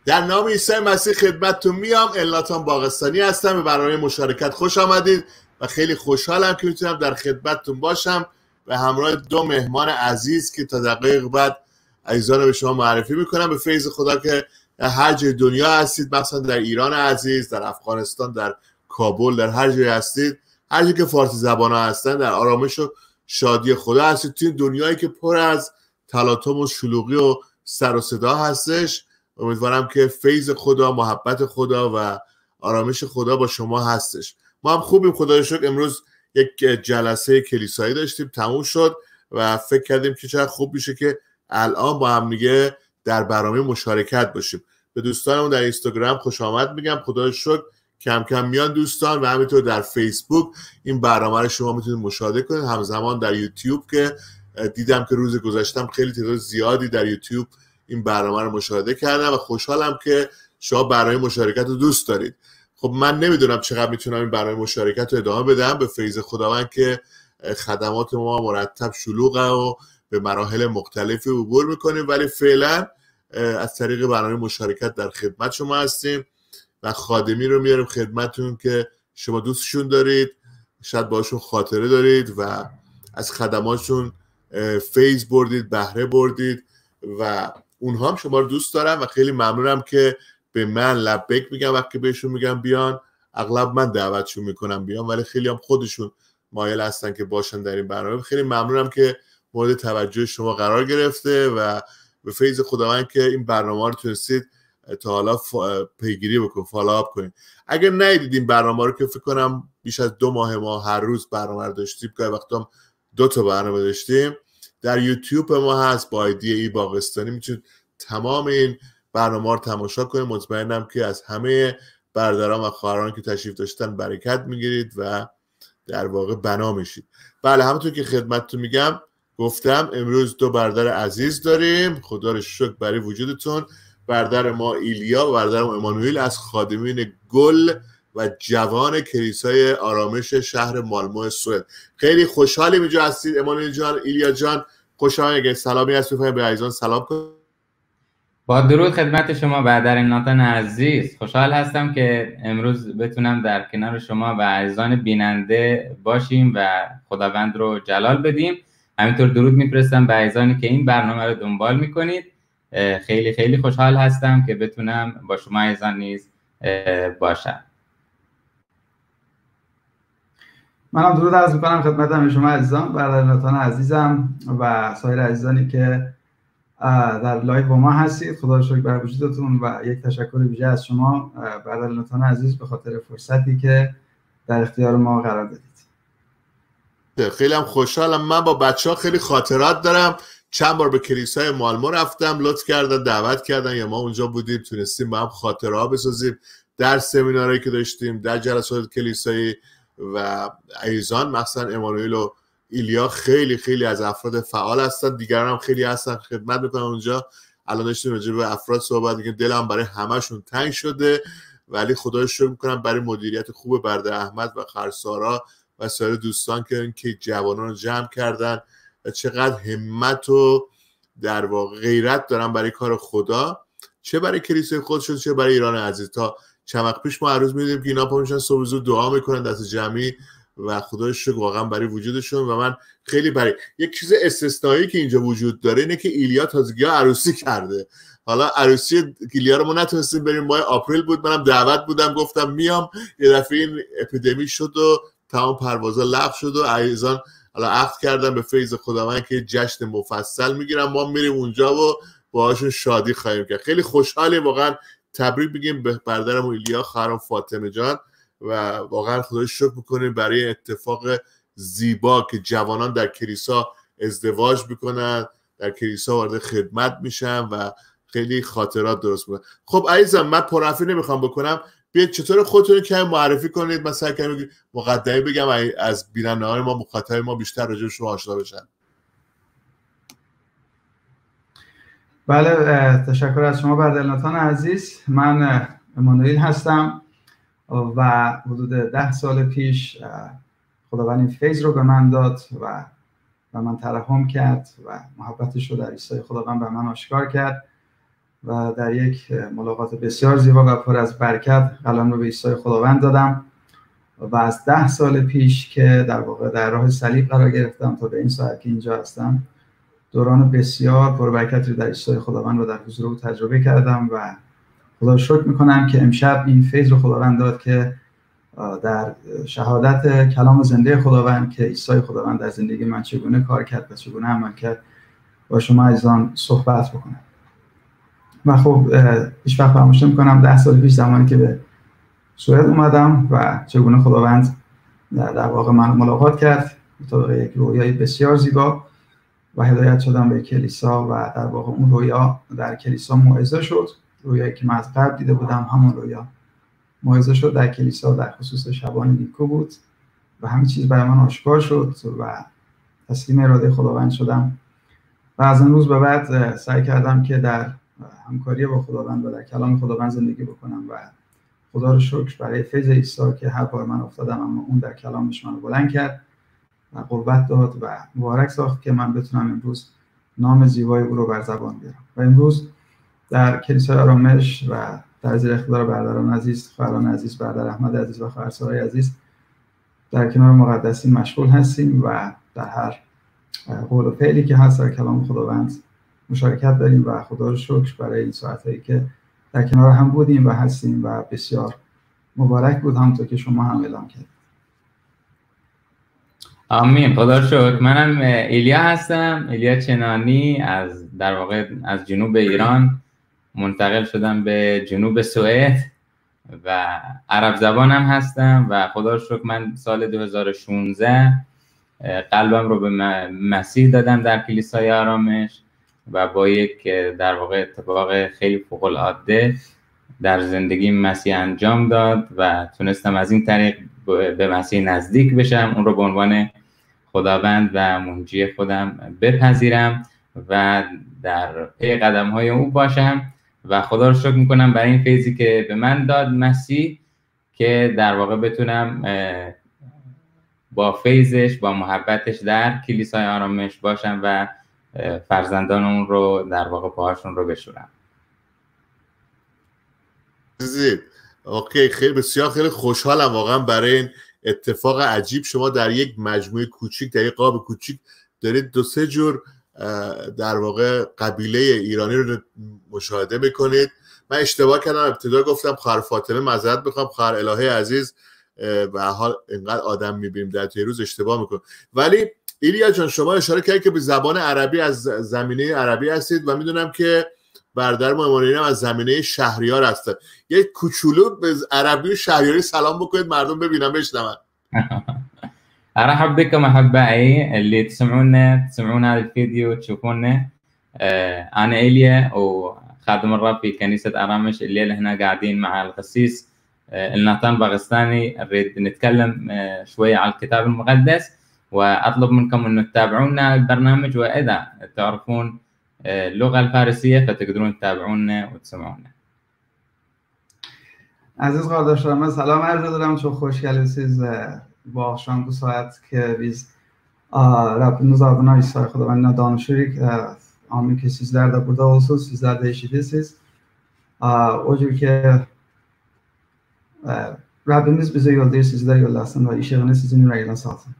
در نام عیسی مسیح خدمتتون میام. الناتان باغستانی هستم. به برنامه مشارکت خوش آمدید و خیلی خوشحالم که میتونم در خدمتتون باشم به همراه دو مهمان عزیز که تا دقیق بعد عزیزان به شما معرفی میکنم. به فیض خدا که در هر جای دنیا هستید، مثلا در ایران عزیز، در افغانستان، در کابل، در هر جای هستید، هر جایی که فارسی زبان ها هستن، در آرامش و شادی خدا هستید. توی دنیایی که پر از تلاطم و شلوغی و سر و صدا هستش، امیدوارم که فیض خدا، محبت خدا و آرامش خدا با شما هستش. ما هم خوبیم خدا رو شکر. امروز یک جلسه کلیسایی داشتیم، تموم شد و فکر کردیم که چقدر خوب میشه که الان با هم دیگه در برنامه مشارکت باشیم. به دوستانمون در اینستاگرام خوش آمد میگم. خدا رو شکر کم کم میان دوستان و همینطور در فیسبوک این برنامه رو شما میتونید مشاهده کنید. همزمان در یوتیوب که دیدم که روز گذشتم خیلی تعداد زیادی در یوتیوب این برنامه رو مشاهده کردم و خوشحالم که شما برنامه مشارکت رو دوست دارید. خب من نمیدونم چقدر میتونم این برنامه مشارکت رو ادامه بدم. به فیض خداوند که خدمات ما مرتب شلوغه و به مراحل مختلفی عبور میکنیم، ولی فعلا از طریق برنامه مشارکت در خدمت شما هستیم و خادمی رو میاریم خدمتتون که شما دوستشون دارید، شاید باشون خاطره دارید و از خدماتشون فیض بردید، بهره بردید و اونها هم شما رو دوست دارم و خیلی ممنونم که به من لبیک میگم وقتی بهشون میگم بیان. اغلب من دعوتشون میکنم بیان ولی خیلی هم خودشون مایل هستن که باشن در این برنامه. خیلی ممنونم که مورد توجه شما قرار گرفته و به فیض خداوند که این برنامه رو تونستید تا حالا پیگیری بکنید، فالوآپ کنید. اگر ندیدید این برنامه رو که فکر کنم بیش از 2 ماه ما هر روز برنامه رو داشتیم، که وقتا 2 تا برنامه داشتیم، در یوتیوب ما هست با آیدی ای باغستانی. میتونید تمام این برنامه رو تماشا کنید. مطمئنم که از همه برادران و خواهران که تشریف داشتن برکت میگیرید و در واقع بنا میشید. بله، همونطور که خدمتتون میگم گفتم امروز 2 برادر عزیز داریم. خدا رو شکر برای وجودتون. برادر ما ایلیا و برادر ما امانوئیل از خادمین گل و جوان کلیسای آرامش شهر مالمو سوئد. خیلی خوشحالیم اینجا هستید. امانوئیل جان، ایلیا جان، خوشحالم. اگه سلامی هست بفرمایید به عزیزان سلام کنید. با درود خدمت شما برادر الناتان عزیز. خوشحال هستم که امروز بتونم در کنار شما و عزیزان بیننده باشیم و خداوند رو جلال بدیم. همینطور درود میفرستم به عزیزانی که این برنامه رو دنبال میکنید. خیلی خیلی خوشحال هستم که بتونم با شما عزیزان نیز باشم. منم درود عرض میکنم خدمت همه شما عزیزان، برادر الناتان عزیزم و سایر عزیزانی که در لایو با ما هستید. خدا رو شکر بر وجودتون و یک تشکر ویژه از شما برادر الناتان عزیز به خاطر فرصتی که در اختیار ما قرار دادید. خیلی هم خوشحالم. من با بچه‌ها خیلی خاطرات دارم. چند بار به کلیسای مالمو رفتم، لطف کردن دعوت کردن یا ما اونجا بودیم، تونستیم با هم خاطره‌ها بسازیم در سمینارهایی که داشتیم، در جلسات کلیسایی. و عزیزان مثلا امانوئیل و ایلیا خیلی خیلی از افراد فعال هستن، دیگران هم خیلی هستن خدمت میکنن اونجا. الان داشتیم راجع به افراد صحبت که دلم برای همشون تنگ شده، ولی خدا رو شکر میکنم برای مدیریت خوب برادر احمد و خرسارا و سایر دوستان که این که جوانان رو جمع کردن و چقدر همت و در واقع غیرت دارن برای کار خدا، چه برای کلیسای خودشون چه برای ایران عزیز. تا چند وقت پیش ما هر روز می‌دیدیم که اینا پا میشن صبح زود دعا میکنن دست جمعی و خدا رو شکر واقعا برای وجودشون. و من خیلی برای یک چیز استثنایی که اینجا وجود داره اینه که ایلیا تازگی عروسی کرده. حالا عروسی ایلیا رو ما نتونستیم بریم، ماه آپریل بود، منم دعوت بودم گفتم میام، یه دفعه این اپیدمی شد و تمام پروازا لغو شد و عزیزان حالا عقد کردن به فیض خداوند که جشن مفصل میگیرم، ما میریم اونجا و باهاشون شادی خواهیم کرد. خیلی خوشحالیم واقعا. تبریک بگیم به برادرم ایلیا، خواهرم فاطمه جان و واقعا خدای شکر میکنیم برای اتفاق زیبا که جوانان در کلیسا ازدواج میکنن، در کلیسا وارد خدمت میشن و خیلی خاطرات درست میکنن. خب عزیزم من پرحرفی نمیخوام بکنم، بیاید چطور خودتون کمی معرفی کنید، مثلا کمی مقدمه بگم از بیننده‌های ما، مخاطب ما بیشتر راجع به شما آشنا بشن. بله، تشکر از شما برادر الناتان عزیز. من امانوئیل هستم و حدود 10 سال پیش خداوند این فیض رو به من داد و من ترحم کرد و محبتش رو در عیسی خداوند به من آشکار کرد و در یک ملاقات بسیار زیبا و پر از برکت قلم رو به عیسی خداوند دادم و از 10 سال پیش که در واقع در راه صلیب قرار گرفتم تا به این ساعت که اینجا هستم، دوران بسیار پربرکتی رو در عیسی خداوند و در حضور او تجربه کردم و خدا شکر میکنم که امشب این فیض رو خداوند داد که در شهادت کلام زنده خداوند که عیسی خداوند در زندگی من چگونه کار کرد و چگونه عمل کرد با شما عزیزان صحبت بکنم. و خب هیچ وقت فراموش نمی‌کنم 10 سال پیش زمانی که به سوئد اومدم و چگونه خداوند در واقع من ملاقات کرد مطابق یک رویای بسیار زیبا و هدایت شدم به کلیسا و در واقع اون رویا در کلیسا موعظه شد. رویایی که من از قبل دیده بودم همون رویا موعظه شد در کلیسا، در خصوص شبان نیکو بود و همه چیز برای من آشکار شد و تسلیم اراده خداوند شدم و از اون روز به بعد سعی کردم که در همکاری با خداوند و در کلام خداوند زندگی بکنم و خدا رو شکر برای فیض عیسی که هر بار من افتادم اما اون در کلامش منو بلند کرد و قوت داد و مبارک ساخت که من بتونم امروز نام زیبای او رو بر زبان بیارم. و امروز در کلیسای آرامش و در زیر اختیار برادران عزیز، خواهران عزیز، برادر احمد عزیز و خواهر سارای عزیز در کنار مقدسین مشغول هستیم و در هر قول و فعلی که هست در کلام خداوند مشارکت داریم و خدا رو شکر برای این ساعتایی که در کنار هم بودیم و هستیم و بسیار مبارک بود همونطور که شما هم اعلام کردید. آمین. خدا رو شکر. منم ایلیا هستم، ایلیا چنانی، در واقع از جنوب ایران منتقل شدم به جنوب سوئد و عرب زبانم هستم و خدا رو شکر من سال 2016 قلبم رو به مسیح دادم در کلیسای آرامش و با یک در واقع اتفاق خیلی فوق العاده در زندگی مسیح انجام داد و تونستم از این طریق به مسیح نزدیک بشم، اون رو به عنوان خداوند و منجی خودم بپذیرم و در پی قدم‌های او باشم و خدا رو شکر میکنم برای این فیضی که به من داد مسیح که در واقع بتونم با فیضش، با محبتش در کلیسای آرامش باشم و فرزندان اون رو در واقع پاهاشون رو بشورم. اوکی، خیلی بسیار خیلی خوشحالم واقعا برای این اتفاق عجیب. شما در یک مجموعه کوچیک، در یک قاب کوچیک دارید 2-3 جور در واقع قبیله ایرانی رو مشاهده میکنید. من اشتباه کردم، ابتدا گفتم خواهر فاطمه، معذرت میخوام، خواهر الهه عزیز، به حال اینقدر آدم میبینیم در طی روز اشتباه میکنم. ولی ایلیا جان شما اشاره کردید که به زبان عربی از زمینه عربی هستید و میدونم که برادر ما امانوئیل هم از زمینه شهریار هستن. یک کوچولو به عربی و شهریاری سلام بکنید مردم ببینن بشنون. ارحب بكم احبائي اللي تسمعون هذا الفيديو وتشوفونا. انا ايليا وخادم الرب في كنيسه ارامش. الليله هنا قاعدين مع القسيس الناتان باغستاني، نريد نتكلم شويه على الكتاب المقدس واطلب منكم انه تتابعونا البرنامج، واذا تعرفون اللغه الفارسيه فتقدرون تتابعونا وتسمعونا. Aziz qardaşlarıma salam arz edirəm. Çox xoş gəlibsiniz bu axşam bu saat ki biz Rabbimiz adına İsa Xudavəndlə danışırıq. Amin ki sizlər də burada olsunuz, sizlər də eşidirsiniz. O cür ki Rabbimiz bizə yollayır, sizlər yollasın və işığını sizin ürəyinə salsın.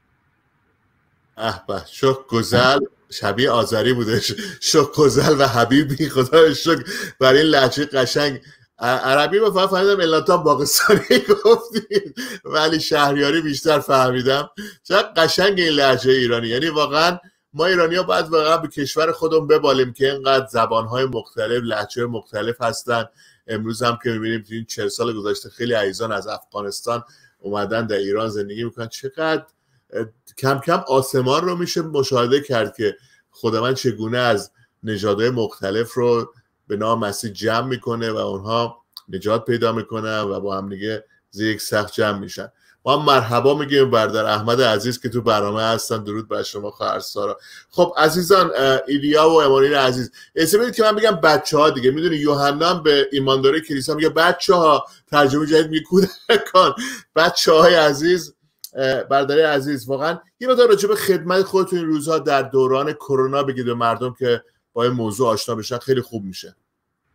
به شکر گزل شبیه آذری بودش. شکر گزل و حبیبی، خدا شکر برای این لهجه قشنگ. عربی رو فقط فهمیدم الاتان باغستانی گفتید ولی شهریاری بیشتر فهمیدم. چقدر قشنگ این لهجه ایرانی. یعنی واقعا ما ایرانی ها باید واقعا به کشور خودمون ببالیم که اینقدر زبانهای مختلف، لهجه مختلف هستن. امروز هم که میبینیم تو این 40 سال گذشته خیلی عزیزان از افغانستان اومدن در ایران زندگی میکنن. چقدر کم کم آسمان رو میشه مشاهده کرد که خداوند چگونه از نژادهای مختلف رو به نام مسیح جمع میکنه و اونها نجات پیدا میکنن و با هم دیگه زیر یک سقف جمع میشن. ما مرحبا میگیم برادر احمد عزیز که تو برنامه هستن. درود بر شما خواهر سارا. خب عزیزان، ایلیا و امانوئیل عزیز، اجازه بدید که من بگم بچه‌ها دیگه. میدونی یوحنا به ایمانداری کلیسا میگه بچه‌ها، ترجمه جدید میگه کودکان. بچه‌های عزیز، برادرای عزیز، واقعا یه مقدار راجع به خدمت خودتون این روزها در دوران کرونا بگید به مردم که با این موضوع آشنا بشن، خیلی خوب میشه.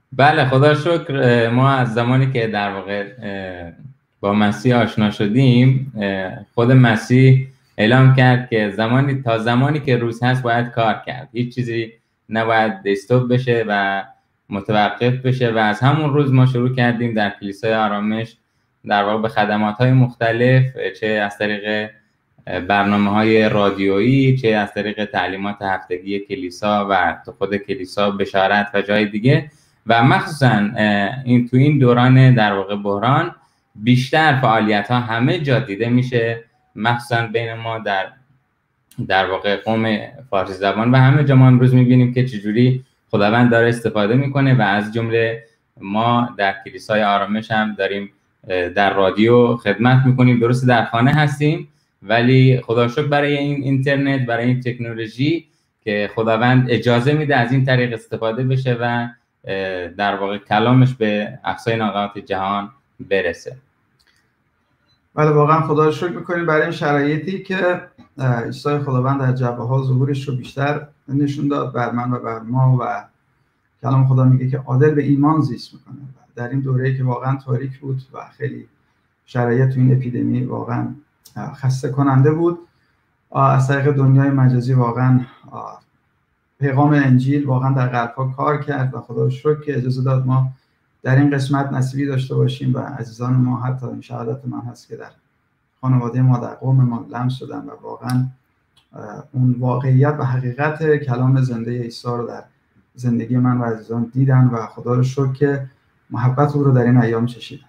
بله خدا شکر. ما از زمانی که در واقع با مسیح آشنا شدیم، خود مسیح اعلام کرد که تا زمانی که روز هست باید کار کرد، هیچ چیزی نباید استاپ بشه و متوقف بشه. و از همون روز ما شروع کردیم در کلیسای آرامش در واقع به خدمات‌های مختلف، چه از طریق برنامه‌های رادیویی، چه از طریق تعلیمات هفتگی کلیسا و تو خود کلیسا، بشارت و جای دیگه. و مخصوصا تو این دوران در واقع بحران بیشتر فعالیت‌ها همه جا دیده میشه، مخصوصا بین ما در واقع قوم فارسی زبان، و همه جا ما امروز می‌بینیم که چجوری خداوند داره استفاده میکنه. و از جمله ما در کلیسای آرامش هم داریم در رادیو خدمت میکنیم. درست در خانه هستیم، ولی خدا شکر برای این اینترنت، برای این تکنولوژی که خداوند اجازه میده از این طریق استفاده بشه و در واقع کلامش به اقصای نقاط جهان برسه. بله واقعا خدا رو شکر میکنیم برای این شرایطی که عیسی خداوند در جبهه ها ظهورش رو بیشتر نشون داد بر من و بر ما. و کلام خدا میگه که عادل به ایمان زیست میکنه. در این دوره‌ای که واقعا تاریک بود و خیلی شرایط تو این اپیدمی واقعا خسته کننده بود، از طریق دنیای مجازی واقعا پیغام انجیل واقعا در قلب‌ها کار کرد و خدا رو شکر که اجازه داد ما در این قسمت نصیبی داشته باشیم و عزیزان ما، حتی این شهادت من هست که در خانواده ما، در قوم ما لمس شدن و واقعا اون واقعیت و حقیقت کلام زنده عیسی رو در زندگی من و عزیزان دیدن و خدا رو شکر که محبت او رو در این ایام چشیدن.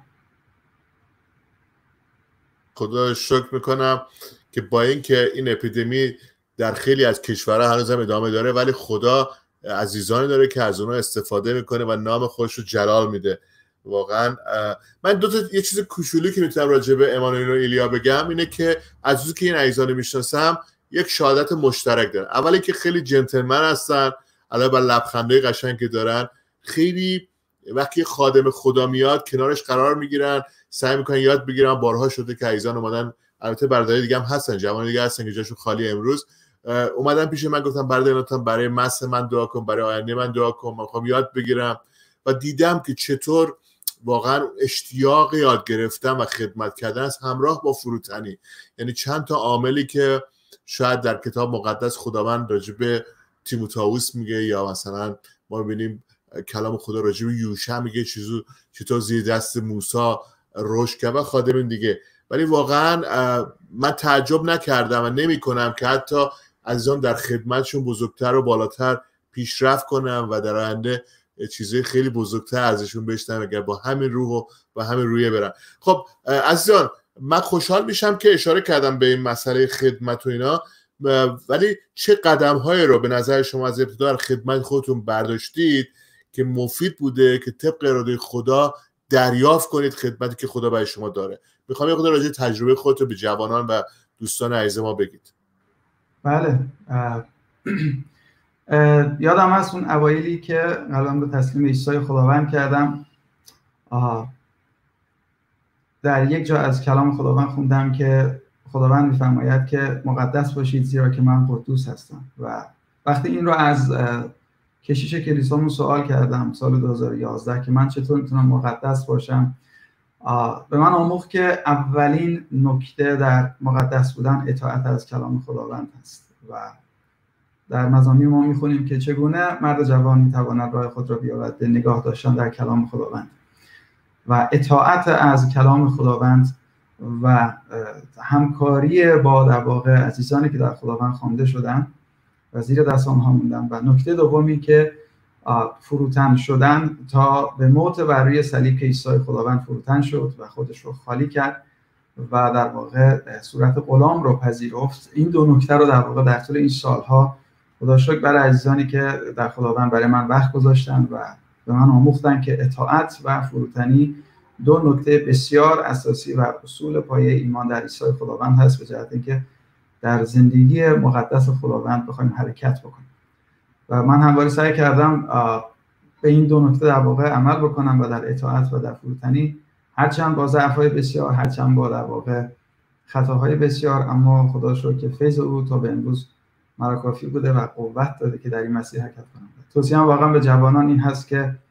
خدا رو شکر میکنم که با اینکه این اپیدمی در خیلی از کشورها هنوز هم ادامه داره، ولی خدا عزیزانی داره که از اونها استفاده میکنه و نام خودش رو جلال میده. واقعا من یه چیز کوچولو که میتونم راجع به امانوئل و ایلیا بگم اینه که از روزی که این عزیزان میشناسم یک شهادت مشترک دارن. اولی که خیلی جنتلمن هستن، علاوه بر لبخندای قشنگ که دارن، خیلی وقتی خادم خدا میاد کنارش قرار میگیرن، سعی میکنن یاد بگیرن. بارها شده که عزیزان اومدن، البته برادرای دیگه هم هستن، جوان دیگه هستن که جاشون خالی، امروز اومدن پیش من گفتم برادران برای مس من دعا کن، برای آینده من دعا کن، من میخوام یاد بگیرم. و دیدم که چطور واقعا اشتیاق یاد گرفتن و خدمت کردن است همراه با فروتنی. یعنی چند تا عاملی که شاید در کتاب مقدس خداوند راجع به تیموتائوس میگه، یا مثلا ما میبینیم کلام خدا راجع به یوشع میگه چطور زیر دست موسی رشد کرد و خادم دیگه. ولی واقعا من تعجب نکردم و نمی کنم که حتی عزیزان در خدمتشون بزرگتر و بالاتر پیشرفت کنم و در آینده چیزای خیلی بزرگتر ازشون بشنوم اگر با همین روح و همین رویه برن. خب عزیزان، من خوشحال میشم که اشاره کردم به این مسئله خدمت و اینا، ولی چه قدم‌هایی رو به نظر شما از ابتدا در خدمت خودتون برداشتید که مفید بوده که طبق اراده خدا دریافت کنید خدمتی که خدا برای شما داره؟ میخوام یه خود راجع تجربه خودتون به جوانان و دوستان عزیز ما بگید. بله یادم هست اون اوایلی که قلبم رو تسلیم عیسی خداوند کردم، در یک جا از کلام خداوند خوندم که خداوند میفرماید که مقدس باشید زیرا که من قدوس هستم. و وقتی این رو از کشیش کلیسامون سوال کردم سال 2011 که من چطور میتونم مقدس باشم، به من آموخت که اولین نکته در مقدس بودن اطاعت از کلام خداوند هست. و در مزامیر ما میخونیم که چگونه مرد جوان میتواند راه خود را بیابد به نگاه داشتن در کلام خداوند. و اطاعت از کلام خداوند و همکاری با در واقع عزیزانی که در خداوند خوانده شدن و زیر دست آنها موندن. و نکته دومی که فروتن شدن تا به موت بر روی صلیب که عیسی خداوند فروتن شد و خودش رو خالی کرد و در واقع صورت غلام رو پذیرفت. این دو نکته رو در واقع در طول این سالها خدا شکر برای عزیزانی که در خداوند برای من وقت گذاشتن و به من آموختن که اطاعت و فروتنی دو نکته بسیار اساسی و اصول پایه ایمان در عیسی خداوند هست، به جهت اینکه در زندگی مقدس خداوند بخوایم حرکت بکنیم. و من همواره سعی کردم به این دو نکته در واقع عمل بکنم و در اطاعت و در فروتنی، هرچند با ضعف‌های بسیار، هرچند با در واقع خطاهای بسیار، اما خدا شکر که فیض او تا به امروز مرا کافی بوده و قوت داده که در این مسیر حرکت کنم. توصیه‌ام واقعا به جوانان این هست که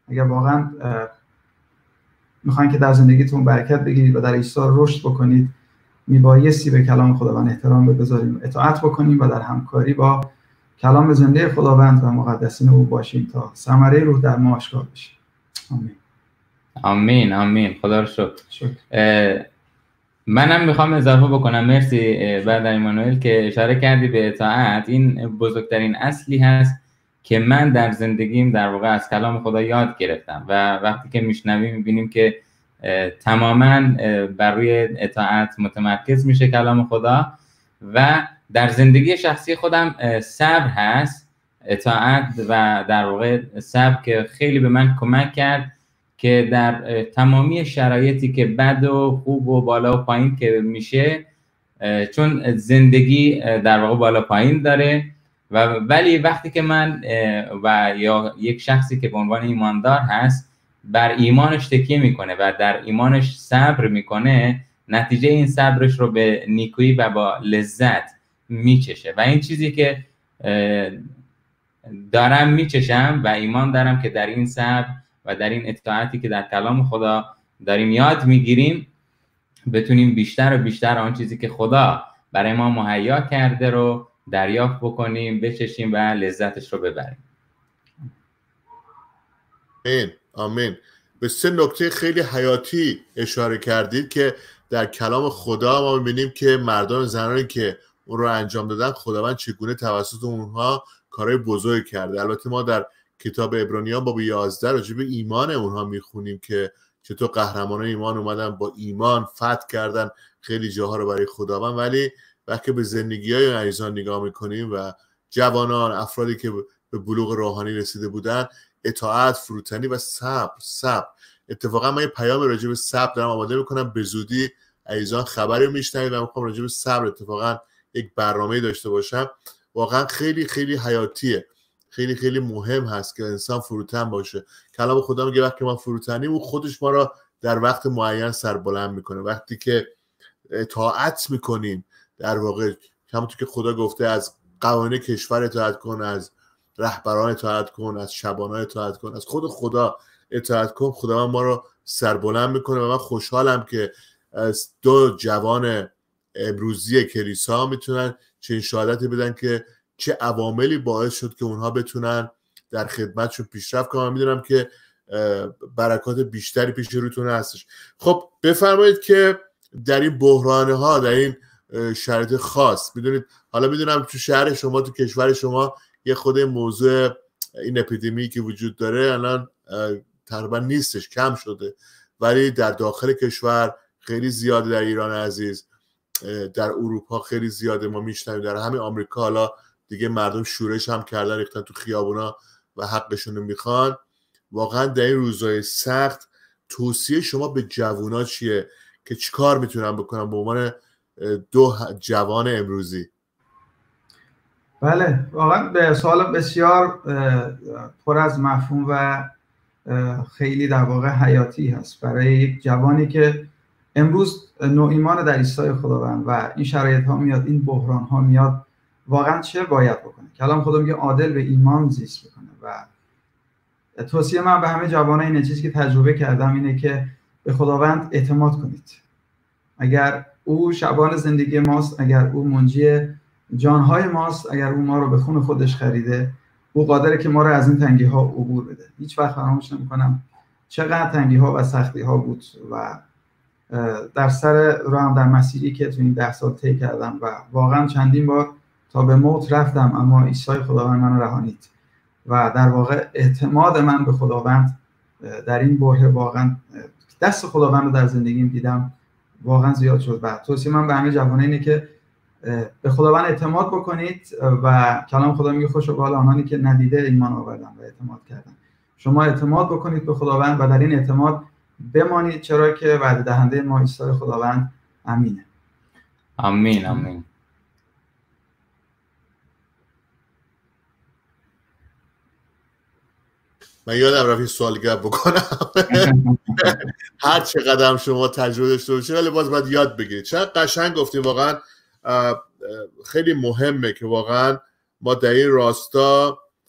اگر واقعا میخواین که در زندگیتون برکت بگیرید و در ایثار رشد بکنید، میبایستی به کلام خداوند احترام بگذاریم، اطاعت بکنیم و در همکاری با کلام زنده خداوند و مقدسین او باشیم تا ثمره روح در ما آشکار بشه. آمین. آمین آمین. خدا رو شکر. منم میخوام اضافه بکنم. مرسی برادر ایمانوئل که اشاره کردی به اطاعت. این بزرگترین اصلی هست که من در زندگیم در واقع از کلام خدا یاد گرفتم و وقتی که میشنویم میبینیم که تماما بر روی اطاعت متمرکز میشه کلام خدا و در زندگی شخصی خودم صبر هست، اطاعت و در واقع صبر که خیلی به من کمک کرد که در تمامی شرایطی که بد و خوب و بالا و پایین که میشه، چون زندگی در واقع بالا پایین داره ولی وقتی که من و یا یک شخصی که به عنوان ایماندار هست بر ایمانش تکیه میکنه و در ایمانش صبر میکنه، نتیجه این صبرش رو به نیکویی و با لذت میچشه و این چیزی که دارم میچشم و ایمان دارم که در این صبر و در این اطاعتی که در کلام خدا داریم یاد میگیریم بتونیم بیشتر و بیشتر آن چیزی که خدا برای ما مهیا کرده رو دریافت بکنیم، بچشیم و لذتش رو ببریم. آمین آمین. به 3 نکته خیلی حیاتی اشاره کردید که در کلام خدا ما میبینیم که مردان و زنانی که اون رو انجام دادن خداوند چگونه توسط اونها کارهای بزرگ کرده. البته ما در کتاب عبرانیان باب 11 راجع به ایمان اونها میخونیم که چطور قهرمانان ایمان اومدن با ایمان فتح کردن خیلی جاها رو برای خداوند. ولی وقتی به زندگی‌های عزیزان نگاه میکنیم و جوانان، افرادی که به بلوغ روحانی رسیده بودن، اطاعت، فروتنی و صبر. اتفاقا من یه پیام راجع به صبر دارم آماده میکنم، به زودی عزیزان خبری رو میشنوید و میخوام راجع به صبر اتفاقا یک برنامه‌ای داشته باشم. واقعا خیلی خیلی حیاتیه، خیلی خیلی مهم هست که انسان فروتن باشه. کلام خدا میگه وقتی ما فروتنیم او خودش ما را در وقت معین سربلند میکنه. وقتی که اطاعت میکنیم، در واقع همونطور که خدا گفته از قوانین کشور اطاعت کن، از رهبران اطاعت کن، از شبانان اطاعت کن، از خود خدا اطاعت کن، خدا ما رو سربلند میکنه. و من خوشحالم که از 2 جوان امروزی کلیسا میتونن چنین شهادتی بدن که چه عواملی باعث شد که اونها بتونن در خدمتشون پیشرفت کنن. میدونم که برکات بیشتری پیش روتون هستش. خب بفرمایید که در این بحران‌ها، در این شرایط خاص، میدونید حالا میدونم تو شهر شما، تو کشور شما یه خود موضوع این اپیدمی که وجود داره الان تقریبا نیستش، کم شده، ولی در داخل کشور خیلی زیاده، در ایران عزیز، در اروپا خیلی زیاده. ما میشنویم در همین آمریکا حالا دیگه مردم شورش هم کردن، ریختن تو خیابونا و حقشون رو میخوان. واقعا در این روزهای سخت توصیه شما به جوونا چیه که چیکار میتونن بکنن به عنوان 2 جوان امروزی؟ بله، واقعا به سوال بسیار پر از مفهوم و خیلی در واقع حیاتی هست برای یک جوانی که امروز نوع ایمان در عیسی خداوند و این شرایط ها میاد، این بحران ها میاد، واقعا چه باید بکنه؟ کلام خدا میگه عادل به ایمان زیست بکنه. و توصیه من به همه جوانان اینه، چیزی که تجربه کردم اینه که به خداوند اعتماد کنید. اگر او شبان زندگی ماست، اگر او منجی جانهای ماست، اگر او ما رو به خون خودش خریده، او قادره که ما رو از این تنگی ها عبور بده. هیچ وقت فراموش نمی‌کنم چقدر تنگی ها و سختی ها بود و در سر راهم در مسیری که تو این 10 سال طی کردم و واقعا چندین بار تا به موت رفتم، اما عیسی خداوند منو رهانید و در واقع اعتماد من به خداوند در این بره، واقعا دست خداوند رو در زندگیم دیدم، واقعا زیاد شد. و توصیه من به همه جوانان اینه که به خداوند اعتماد بکنید و کلام خدا میگه خوشا به حال آنانی که ندیده ایمان آوردن و اعتماد کردن. شما اعتماد بکنید به خداوند و در این اعتماد بمانید، چرا که وعده دهنده ما عیسی خداوند امینه. آمین آمین. من یادم رفت سوال گپ بکنم. هر چقدر هم شما تجربه داشته باشید ولی باز باید یاد بگیرید. چقدر قشنگ گفتیم، واقعا خیلی مهمه که واقعا ما در این راستا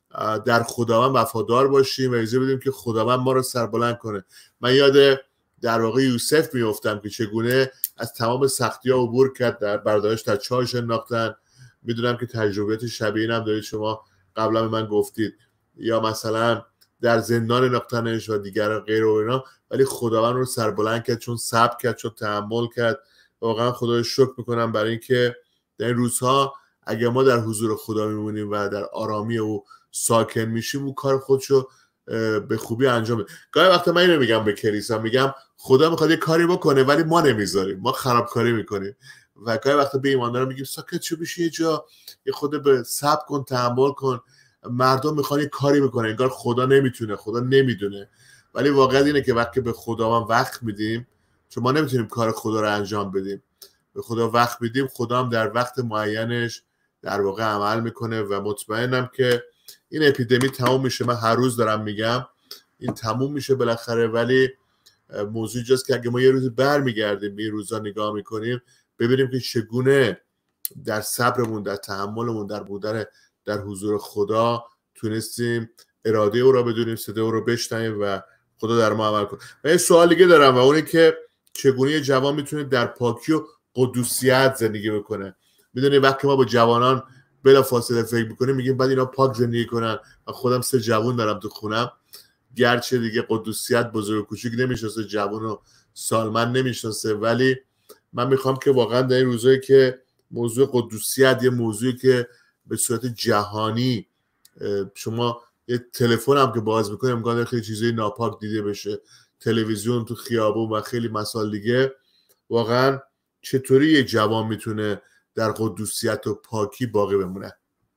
در خداوند وفادار باشیم و اجازه بدیم که خداوند ما رو سربلند کنه. من یاد در واقع یوسف میافتم که چگونه از تمام سختی‌ها عبور کرد، در برادرش در چاهش انداختن. میدونم که تجربیات شبیه اینم دارید شما، قبلا به من گفتید، یا مثلا در زندان انداختنش و دیگر غیر و اینا، ولی خداوند رو سربلند کرد چون صبر کرد، چون تحمل کرد. واقعا خدا رو شکر میکنم برای اینکه در این روزها اگه ما در حضور خدا میمونیم و در آرامی او ساکن میشیم، او کار خودشو به خوبی انجام بده. گاهی وقتا من اینو میگم به کلیسا، میگم خدا میخواد یه کاری بکنه ولی ما نمیذاریم، ما خرابکاری میکنیم. و گاهی وقتا به ایماندارا میگیم ساکت شو، بشین یه جا، یه خود به صبر کن، تحمل کن. مردم میخوان یه کاری بکنن، انگار خدا نمیتونه، خدا نمیدونه. ولی واقعیت اینه که وقتی به خداوند وقت میدیم، چون ما نمیتونیم کار خدا رو انجام بدیم، به خدا وقت میدیم، خدا هم در وقت معینش در واقع عمل میکنه. و مطمئنم که این اپیدمی تموم میشه. من هر روز دارم میگم این تموم میشه بالاخره، ولی موضوع جاست که اگه ما یه روز برمیگردیم به این روزا نگاه میکنیم، ببینیم که چگونه در صبرمون، در تحملمون، در بودن در حضور خدا تونستیم اراده او را بدونیم، صدای او را بشنویم و خدا در ما عمل کنه. من یه سوال دیگه دارم و اونه که چگونه یه جوان میتونه در پاکی و قدوسیت زندگی بکنه؟ میدونی وقتی ما با جوانان بلا فاصله فکر میکنیم میگیم بعد اینا پاک زندگی کنن. من خودم 3 جوان دارم تو خونم، گرچه دیگه قدوسیت بزرگ و کوچیک نمیشناسه، جوان و سالمند نمیشناسه، ولی من میخوام که واقعا در این روزایی که موضوع قدوسیت یه موضوعی که به صورت جهانی، شما یه تلفن هم که باز میکنه امکان خیلی چیزای ناپاک دیده بشه، تلویزیون تو خیابون و خیلی مسائل دیگه، واقعا چطوری یه جوان میتونه در قدوسیت و پاکی باقی بمونه؟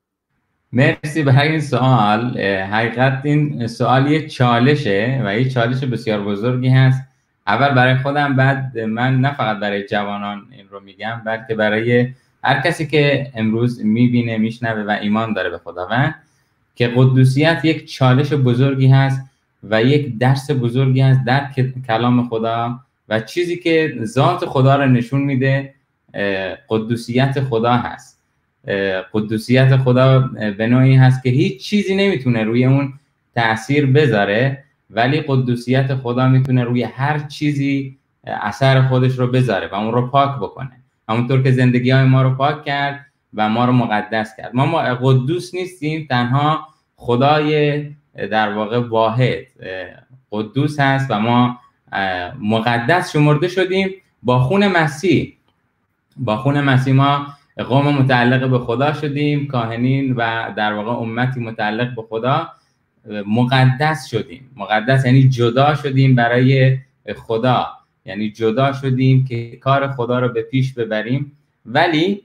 مرسی برای این سوال. حقیقت این سوال یه چالشه و یه چالش بسیار بزرگی هست. اول برای خودم، بعد من نه فقط برای جوانان این رو میگم، بلکه برای هر کسی که امروز میبینه، میشنوه و ایمان داره به خداوند، که قدوسیت یک چالش بزرگی هست و یک درس بزرگی هست در کلام خدا و چیزی که ذات خدا رو نشون میده قدوسیت خدا هست. قدوسیت خدا به نوعی هست که هیچ چیزی نمیتونه روی اون تأثیر بذاره، ولی قدوسیت خدا میتونه روی هر چیزی اثر خودش رو بذاره و اون رو پاک بکنه، همونطور که زندگی های ما رو پاک کرد و ما رو مقدس کرد. ما قدوس نیستیم، تنها خدای در واقع واحد قدوس هست و ما مقدس شمرده شدیم با خون مسیح. با خون مسیح ما قوم متعلق به خدا شدیم، کاهنین و در واقع امتی متعلق به خدا مقدس شدیم. مقدس یعنی جدا شدیم برای خدا، یعنی جدا شدیم که کار خدا رو به پیش ببریم. ولی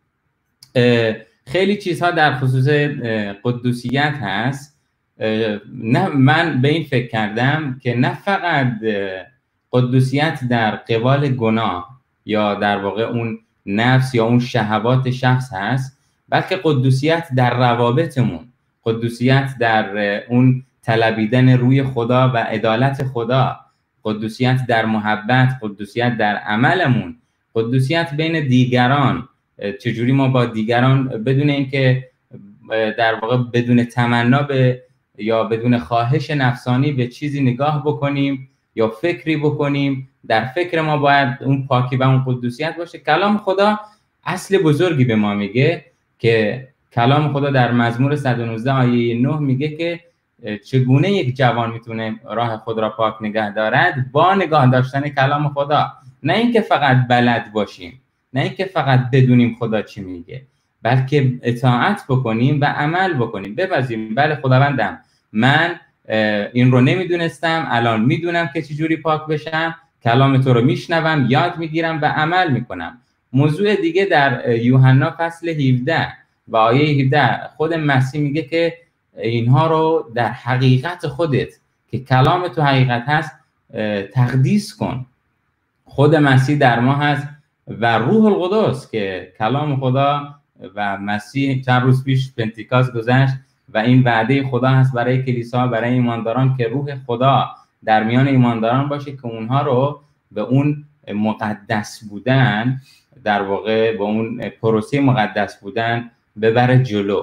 خیلی چیزها در خصوص قدوسیت هست. نه، من به این فکر کردم که نه فقط قدوسیت در قبال گناه یا در واقع اون نفس یا اون شهوات شخص هست، بلکه قدوسیت در روابطمون، قدوسیت در اون طلبیدن روی خدا و عدالت خدا، قدوسیت در محبت، قدوسیت در عملمون، قدوسیت بین دیگران، چجوری ما با دیگران بدون اینکه در واقع بدون تمنا یا بدون خواهش نفسانی به چیزی نگاه بکنیم یا فکری بکنیم، در فکر ما باید اون پاکی و اون قدوسیت باشه. کلام خدا اصل بزرگی به ما میگه که کلام خدا در مزمور 119 آیه 9 میگه که چگونه یک جوان میتونه راه خود را پاک نگه دارد؟ با نگاه داشتن کلام خدا. نه اینکه فقط بلد باشیم، نه اینکه فقط بدونیم خدا چی میگه، بلکه اطاعت بکنیم و عمل بکنیم. بپذیریم بله خداوندم، من این رو نمیدونستم، الان میدونم که چجوری پاک بشم، کلام تو رو میشنوم، یاد میگیرم و عمل میکنم. موضوع دیگه در یوحنا فصل 17 و آیه 17 خود مسیح میگه که اینها رو در حقیقت خودت که کلام تو حقیقت هست تقدیس کن. خود مسیح در ما هست و روح القدس که کلام خدا و مسیح. چند روز پیش پنتیکاست گذشت و این وعده خدا هست برای کلیسا، برای ایمانداران که روح خدا در میان ایمانداران باشه که اونها رو به اون مقدس بودن، در واقع به اون پروسه مقدس بودن ببره جلو.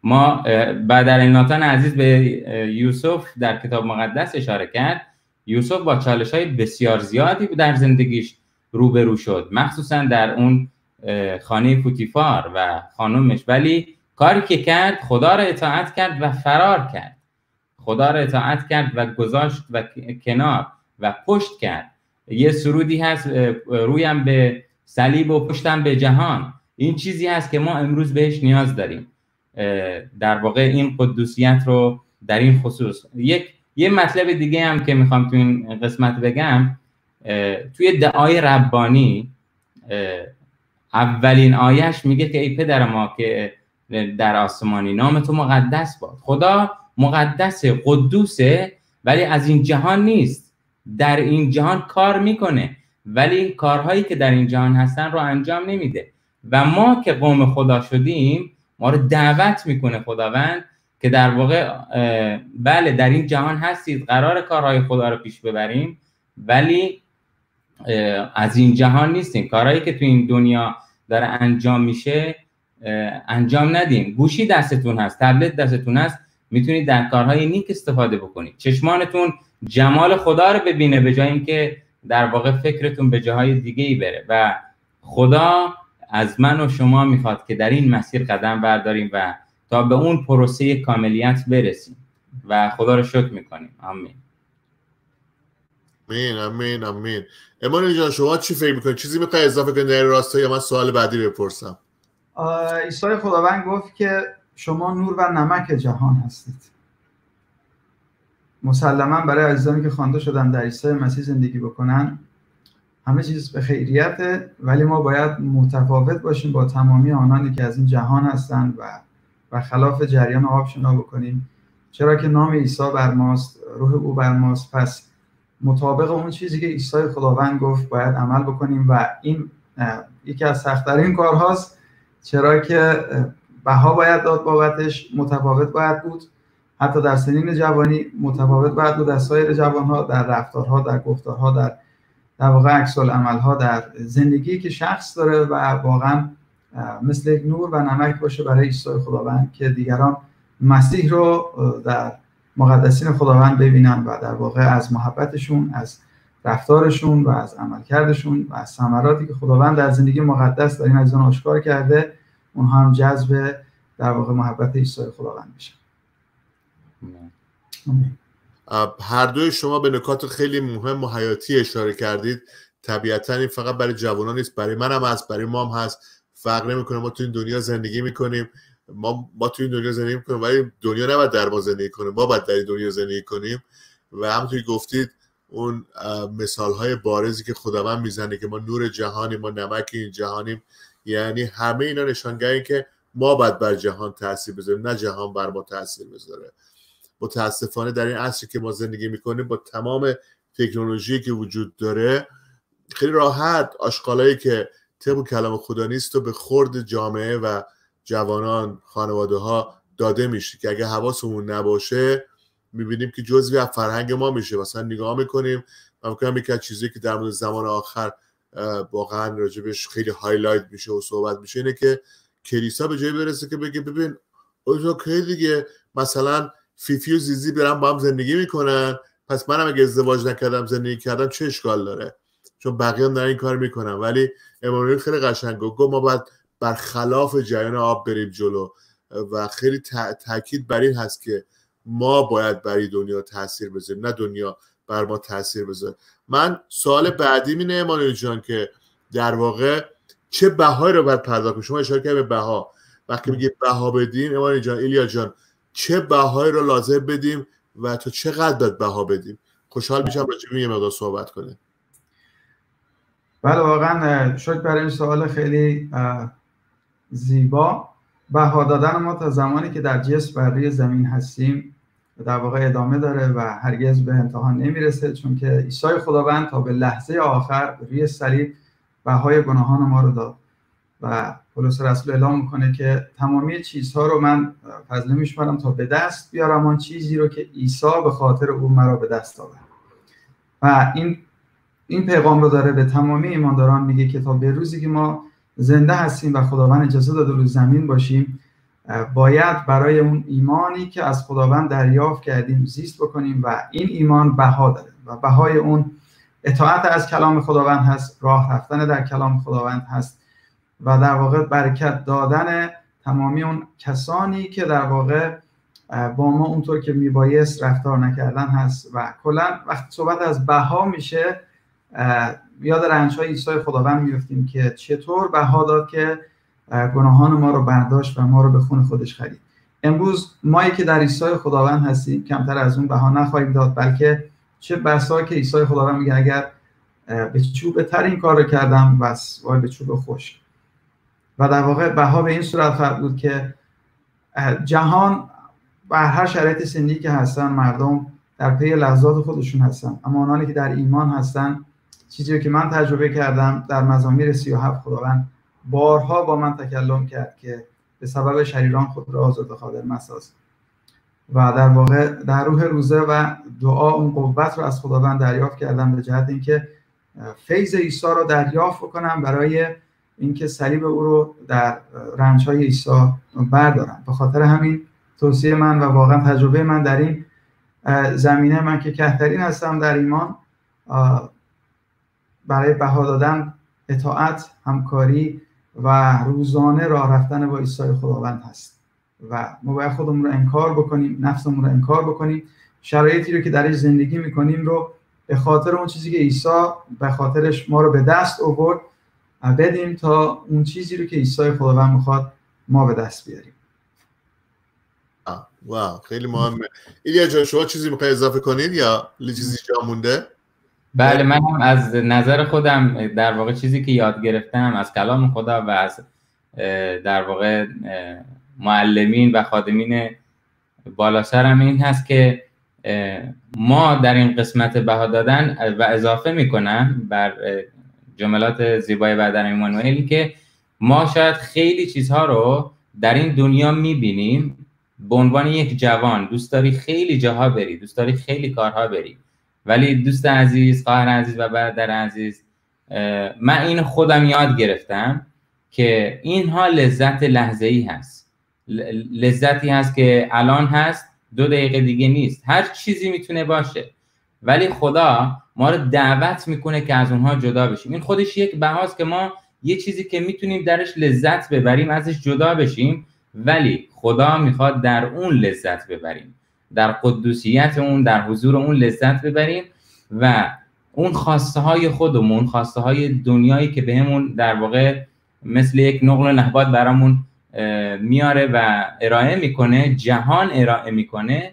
ما بعد ناتان عزیز به یوسف در کتاب مقدس اشاره کرد. یوسف با چالش‌های بسیار زیادی در زندگیش روبرو شد، مخصوصا در اون خانه پوتیفار و خانومش، ولی کاری که کرد خدا را اطاعت کرد و فرار کرد. خدا را اطاعت کرد و گذاشت و کنار و پشت کرد. یه سرودی هست، رویم به صلیب و پشتم به جهان. این چیزی هست که ما امروز بهش نیاز داریم. در واقع این قدوسیت رو در این خصوص. یه مطلب دیگه هم که میخوام تو این قسمت بگم، توی دعای ربانی اولین آیهش میگه که ای پدر ما که در آسمانی، نام تو مقدس باد. خدا مقدسه، قدوسه، ولی از این جهان نیست. در این جهان کار میکنه، ولی این کارهایی که در این جهان هستن رو انجام نمیده. و ما که قوم خدا شدیم، ما رو دعوت میکنه خداوند که در واقع بله در این جهان هستید، قرار کارهای خدا رو پیش ببریم، ولی از این جهان نیستیم. کارهایی که تو این دنیا داره انجام میشه انجام ندیم. گوشی دستتون هست، تبلت دستتون هست، میتونید در کارهای نیک استفاده بکنید. چشمانتون جمال خدا رو ببینه به جای اینکه در واقع فکرتون به جاهای دیگه ای بره. و خدا از من و شما میخواد که در این مسیر قدم برداریم و تا به اون پروسه کاملیت برسیم و خدا رو شکر میکنیم. آمین. امین امین امین. امانوئل جان شما چی فکر میکنید؟ چیزی میخوای اضافه کنید در راستا یا من سوال بعدی بپرسم؟ عیسی خداوند گفت که شما نور و نمک جهان هستید. مسلما برای عزیزانی که خوانده شدن در عیسی مسیح زندگی بکنن همه چیز به خیریته، ولی ما باید متفاوت باشیم با تمامی آنانی که از این جهان هستند و خلاف جریان آب شنا بکنیم، چرا که نام عیسی بر ماست، روح او بر ماست. پس مطابق اون چیزی که عیسی خداوند گفت باید عمل بکنیم و این یکی از سخت‌ترین کارهاست، چرا که بها باید داد بابتش، متفاوت باید بود، حتی در سنین جوانی متفاوت باید بود از سایر جوانها، در رفتارها، در گفتارها، در واقع عکس العمل‌ها، در زندگی که شخص داره و واقعا مثل یک نور و نمک باشه برای عیسی خداوند که دیگران مسیح رو در مقدسین خداوند ببینن و در واقع از محبتشون، از رفتارشون و از عملکردشون و از ثمراتی که خداوند در زندگی مقدس در این عزیزان آشکار کرده، اونها هم جذب در واقع محبت عیسی خداوند بشن. هر دوی شما به نکات خیلی مهم و حیاتی اشاره کردید. طبیعتا این فقط برای جوانان نیست، برای من هم هست، برای ما هم هست. فرق نمیکنه، ما تو این دنیا زندگی میکنیم، ما تو این دنیا زندگی میکنیم، ولی دنیا نباید در ما زندگی کنه، ما باید در این دنیا زندگی کنیم. و همونطوری گفتید اون مثالهای بارزی که خداوند میزنه که ما نور جهانیم، ما نمک این جهانیم، یعنی همه اینا نشانگاهی که ما باید بر جهان تاثیر بذاریم، نه جهان بر ما تاثیر بذاره. متاسفانه در این عصری که ما زندگی میکنیم با تمام تکنولوژی که وجود داره، خیلی راحت آشغالایی که طبق کلام خدا نیست و به خورد جامعه و جوانان، خانواده ها داده میشه که اگه حواسمون نباشه میبینیم که جزوی از فرهنگ ما میشه. مثلا نگاه میکنیم، من میگم یکی از چیزی که در مورد زمان آخر واقعا راجبش خیلی هایلایت میشه و صحبت میشه اینه که کلیسا به جای برسه که بگه ببین اوکی دیگه، مثلا فیفی و زیزی برن با هم زندگی میکنن، پس منم اگه ازدواج نکردم زندگی کردم چه اشکال داره، چون بقیه هم دارن این کار میکنن. ولی امانوئل خیلی قشنگ گفت ما باید برخلاف جریان آب بریم جلو و خیلی تاکید بر این هست که ما باید برای دنیا تاثیر بذاریم، نه دنیا بر ما تاثیر بذاره. من سوال بعدی اینه امانوئل جان که در واقع چه بهایی رو باید پرداخت کنیم؟ شما اشاره کردید به بها، وقتی میگید بها بدیم امانوئل جان، ایلیا جان، چه بهایی رو لازم بدیم و تا چقدر باید بها بدیم؟ خوشحال میشم راجع به این مقدار صحبت کنیم. بله واقعا شکر برای این سوال خیلی زیبا. بها دادن ما تا زمانی که در جسم بر روی زمین هستیم در واقع ادامه داره و هرگز به انتها نمیرسه، چون که عیسی خداوند تا به لحظه آخر روی صلیب بهای گناهان ما رو داد و پولس رسول اعلام میکنه که تمامی چیزها رو من فضله میشمارم تا به دست بیارم آن چیزی رو که عیسی به خاطر او مرا به دست آورد. و این پیغام رو داره به تمامی ایمانداران، میگه که تا به روزی که ما زنده هستیم و خداوند اجازه داده روی زمین باشیم، باید برای اون ایمانی که از خداوند دریافت کردیم زیست بکنیم و این ایمان بها داره و بهای اون اطاعت از کلام خداوند هست، راه رفتن در کلام خداوند هست و در واقع برکت دادن تمامی اون کسانی که در واقع با ما اونطور که میبایست رفتار نکردن هست. و کلا وقتی صحبت از بها میشه یاد رنج‌های عیسی خداوند میفتیم که چطور بها داد که گناهان ما رو برداشت و ما رو به خون خودش خرید. امروز مایی که در عیسی خداوند هستیم کمتر از اون بها نخواهیم داد، بلکه چه بسا که عیسی خداوند میگه اگر به چوب تر این کار رو کردم بس وای به چوب خشک. و در واقع بها به این صورت خواهد بود که جهان بر هر شرایط سنی که هستن مردم در پی لذات خودشون هستن، اما آنانی که در ایمان هستن، چیزی که من تجربه کردم در مزامیر 37 خداوند بارها با من تکلم کرد که به سبب شریران خود را آزرده خاطر مساز و در واقع در روح روزه و دعا اون قوت رو از خداوند دریافت کردم به جهت اینکه فیض عیسی رو دریافت کنم برای اینکه صلیب او رو در رنج‌های عیسی بردارم. به خاطر همین توصیه من و واقعا تجربه من در این زمینه، من که کهترین هستم در ایمان، برای بها دادن اطاعت، همکاری و روزانه راه رفتن با عیسی خداوند هست و ما باید خودمون رو انکار بکنیم، نفسمون رو انکار بکنیم، شرایطی رو که درش زندگی میکنیم رو به خاطر اون چیزی که عیسی به خاطرش ما رو به دست آورد بدیم تا اون چیزی رو که عیسی خداوند میخواد ما به دست بیاریم. واو خیلی مهمه. ایلیا جان شما چیزی میخوای اضافه کنید یا چیزی جا مونده؟ بله، من هم از نظر خودم در واقع چیزی که یاد گرفتم از کلام خدا و از در واقع معلمین و خادمین بالا سرم این هست که ما در این قسمت بها دادن و اضافه میکنم بر جملات زیبای برادر ایمانوئل که ما شاید خیلی چیزها رو در این دنیا میبینیم به عنوان یک جوان دوست داری خیلی جاها بری، دوست داری خیلی کارها بری، ولی دوست عزیز، خواهر عزیز و برادر عزیز، من این خودم یاد گرفتم که اینها لذت لحظه‌ای هست، لذتی هست که الان هست، 2 دقیقه دیگه نیست، هر چیزی میتونه باشه، ولی خدا ما رو دعوت میکنه که از اونها جدا بشیم. این خودش یک بهاست که ما یه چیزی که میتونیم درش لذت ببریم ازش جدا بشیم، ولی خدا میخواد در اون لذت ببریم، در قدوسیت اون، در حضور اون لذت ببریم و اون خواسته های خودمون، خواسته های دنیایی که بهمون در واقع مثل یک نقل و نبات برامون میاره و ارائه میکنه، جهان ارائه میکنه،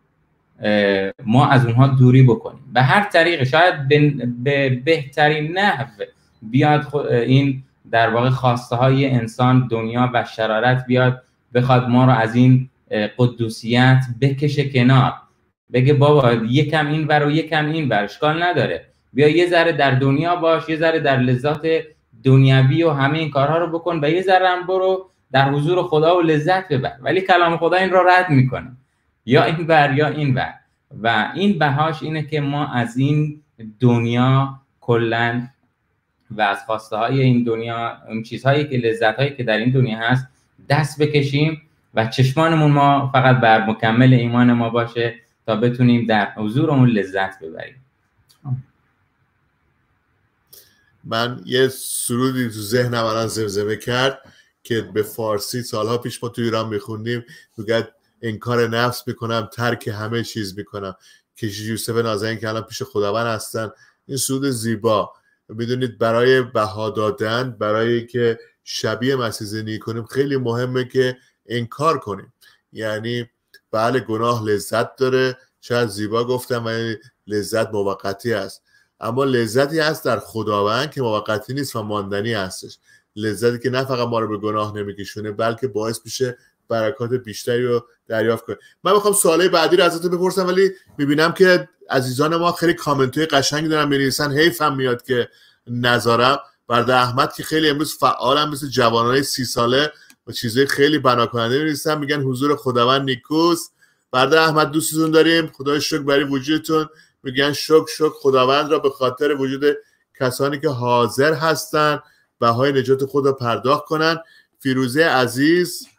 ما از اونها دوری بکنیم به هر طریق. شاید به بهترین نحو بیاد این در واقع خواسته های انسان، دنیا و شرارت بیاد بخواد ما رو از این قدوسیت بکشه کنار، بگه بابا یکم این ور و یکم این ور، اشکال نداره، بیا یه ذره در دنیا باش، یه ذره در لذات دنیوی و همه این کارها رو بکن و یه ذره هم برو در حضور خدا و لذت ببر. ولی کلام خدا این رو رد میکنه، یا این ور یا این ور، و این بهاش اینه که ما از این دنیا کلن و از خواسته های این دنیا، اون چیزهایی که لذت هایی که در این دنیا هست دست بکشیم و چشمانمون ما فقط بر مکمل ایمان ما باشه تا بتونیم در حضور اون لذت ببریم. من یه سرودی تو ذهنم الان زمزمه کرد که به فارسی سالها پیش ما تو ایران میخوندیم، میگه انکار نفس میکنم، ترک همه چیز میکنم. کشیش یوسف نازنین که الان پیش خداوند هستن، این سرود زیبا. میدونید برای بها دادن، برای که شبیه مسیح زندگی کنیم، خیلی مهمه که انکار کنیم. یعنی بله گناه لذت داره، شاید زیبا گفتم ولی لذت موقتی است، اما لذتی هست در خداوند که موقتی نیست و ماندنی هستش. لذتی که نه فقط ما رو به گناه نمیکشونه بلکه باعث میشه برکات بیشتری رو دریافت کنیم. من میخوام سوالای بعدی رو ازتون بپرسم، ولی میبینم که عزیزان ما خیلی کامنت‌های قشنگی دارن می‌نویسن، حیفم میاد که نذارم. برادر احمد که خیلی امروز فعالن، مثل جوانای 30 ساله و چیزای خیلی بناکننده می‌نویسن، میگن حضور خداوند نیکوست. برادر احمد دوستتون داریم، خدای شکر برای وجودتون. میگن شکر خداوند را به خاطر وجود کسانی که حاضر هستن بهای نجات خود را پرداخت کنن. فیروزه عزیز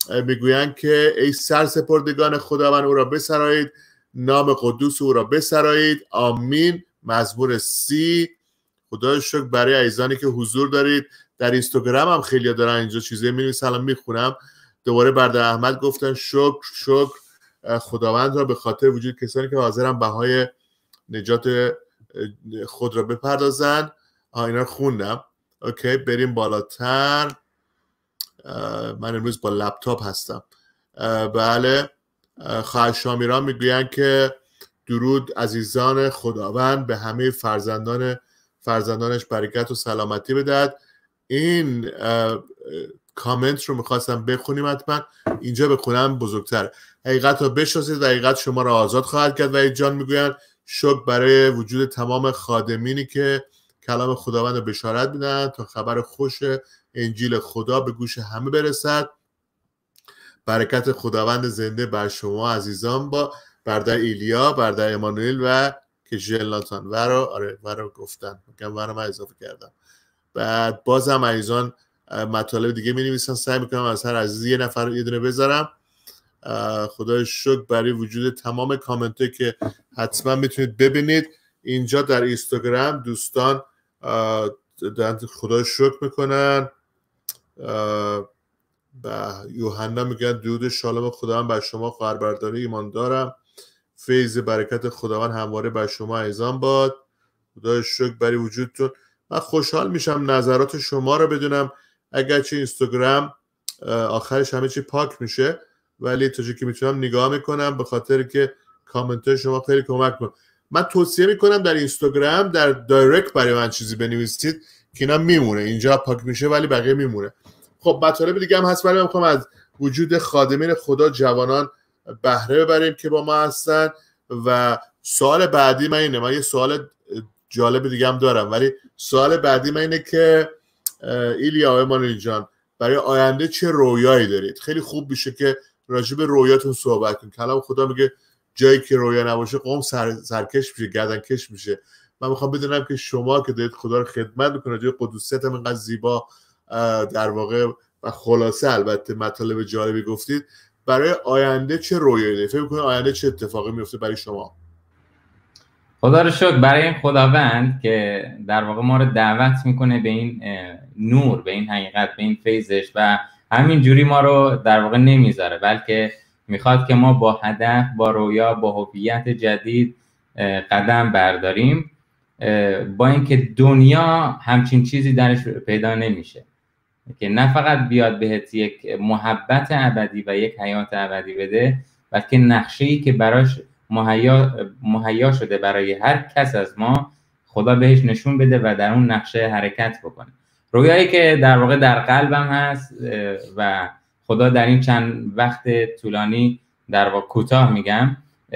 میگویند که ای سرسپردگان خداوند او را بسرایید، نام قدوس او را بسرایید. آمین. مزمور 30. خدا شکر برای عزیزانی که حضور دارید. در اینستاگرام هم خیلی دارن اینجا چیزایی می‌نویسن، الان میخونم. دوباره برادر احمد گفتن شکر خداوند را به خاطر وجود کسانی که حاضرن بهای نجات خود را بپردازن. اینا خوندم. اوکی، بریم بالاتر. من امروز با لپتاپ هستم. بله، خواهر شامیران میگویند که درود عزیزان خداوند به همه فرزندانش برکت و سلامتی بدهد. این کامنت رو میخواستم بخونیم، حتما اینجا بخونم بزرگتر. حقیقت رو بشناسید و حقیقت شما را آزاد خواهد کرد. و جان میگویند شکر برای وجود تمام خادمینی که کلام خداوند رو بشارت میدن تا خبر خوش انجیل خدا به گوش همه برسد. برکت خداوند زنده بر شما عزیزان، با برادر ایلیا، برادر امانوئل و کژل ناتان. ورا گفتن من اضافه کردم. بعد بازم عزیزان مطالب دیگه می نویسن، سعی میکنم از هر عزیز یه نفر یه دونه بذارم. خدای شکر برای وجود تمام کامنت که حتما میتونید ببینید اینجا در اینستاگرام. دوستان خدای شکر میکنن. یوحنا میگن درود شالوم خداوند بر شما خواهر برادر ایمان دارم. فیض برکت خداوند همواره بر شما عزیزان باد. خدای شکر برای وجودتون. من خوشحال میشم نظرات شما رو بدونم. اگرچه اینستاگرام آخرش همه چی پاک میشه، ولی تا جایی که میتونم نگاه میکنم، به خاطر که کامنت شما خیلی کمک میکنه. من توصیه میکنم در اینستاگرام در دایرکت برای من چیزی بنویسید که اینا میمونه، اینجا پاک میشه ولی بقیه میمونه. خب مطالب دیگه هم هست، ولی من میخوام از وجود خادمین خدا جوانان بهره ببریم که با ما هستن. و سوال بعدی من اینه، من یه سوال جالب دیگه هم دارم، ولی سوال بعدی من اینه که ایلیا و امانوئل جان، برای آینده چه رویایی دارید؟ خیلی خوب میشه که راجع به رویاتون صحبت کنید. کلام خدا میگه جایی که رویا نباشه قوم سرکش میشه، گردنکش میشه. من میخوام بدونم که شما که دارید خدا رو خدمت میکنید، راجع به قدوسیت هم اینقدر زیبا در واقع و خلاصه البته مطالب جالبی گفتید، برای آینده چه رویایی دارید؟ فکر میکنید آینده چه اتفاقی میفته برای شما؟ خدا رو شکر برای این خداوند که در واقع ما رو دعوت میکنه به این نور، به این حقیقت، به این فیضش، و همین جوری ما رو در واقع نمیذاره، بلکه میخواد که ما با هدف، با رویا، با هویت جدید قدم برداریم، با اینکه دنیا همچین چیزی درش پیدا نمیشه که نه فقط بیاد بهت یک محبت ابدی و یک حیات ابدی بده، بلکه نقشه‌ای که براش مهیا شده برای هر کس از ما خدا بهش نشون بده و در اون نقشه حرکت بکنه. رویایی که در واقع در قلبم هست و خدا در این چند وقت طولانی، در واقع کوتاه میگم،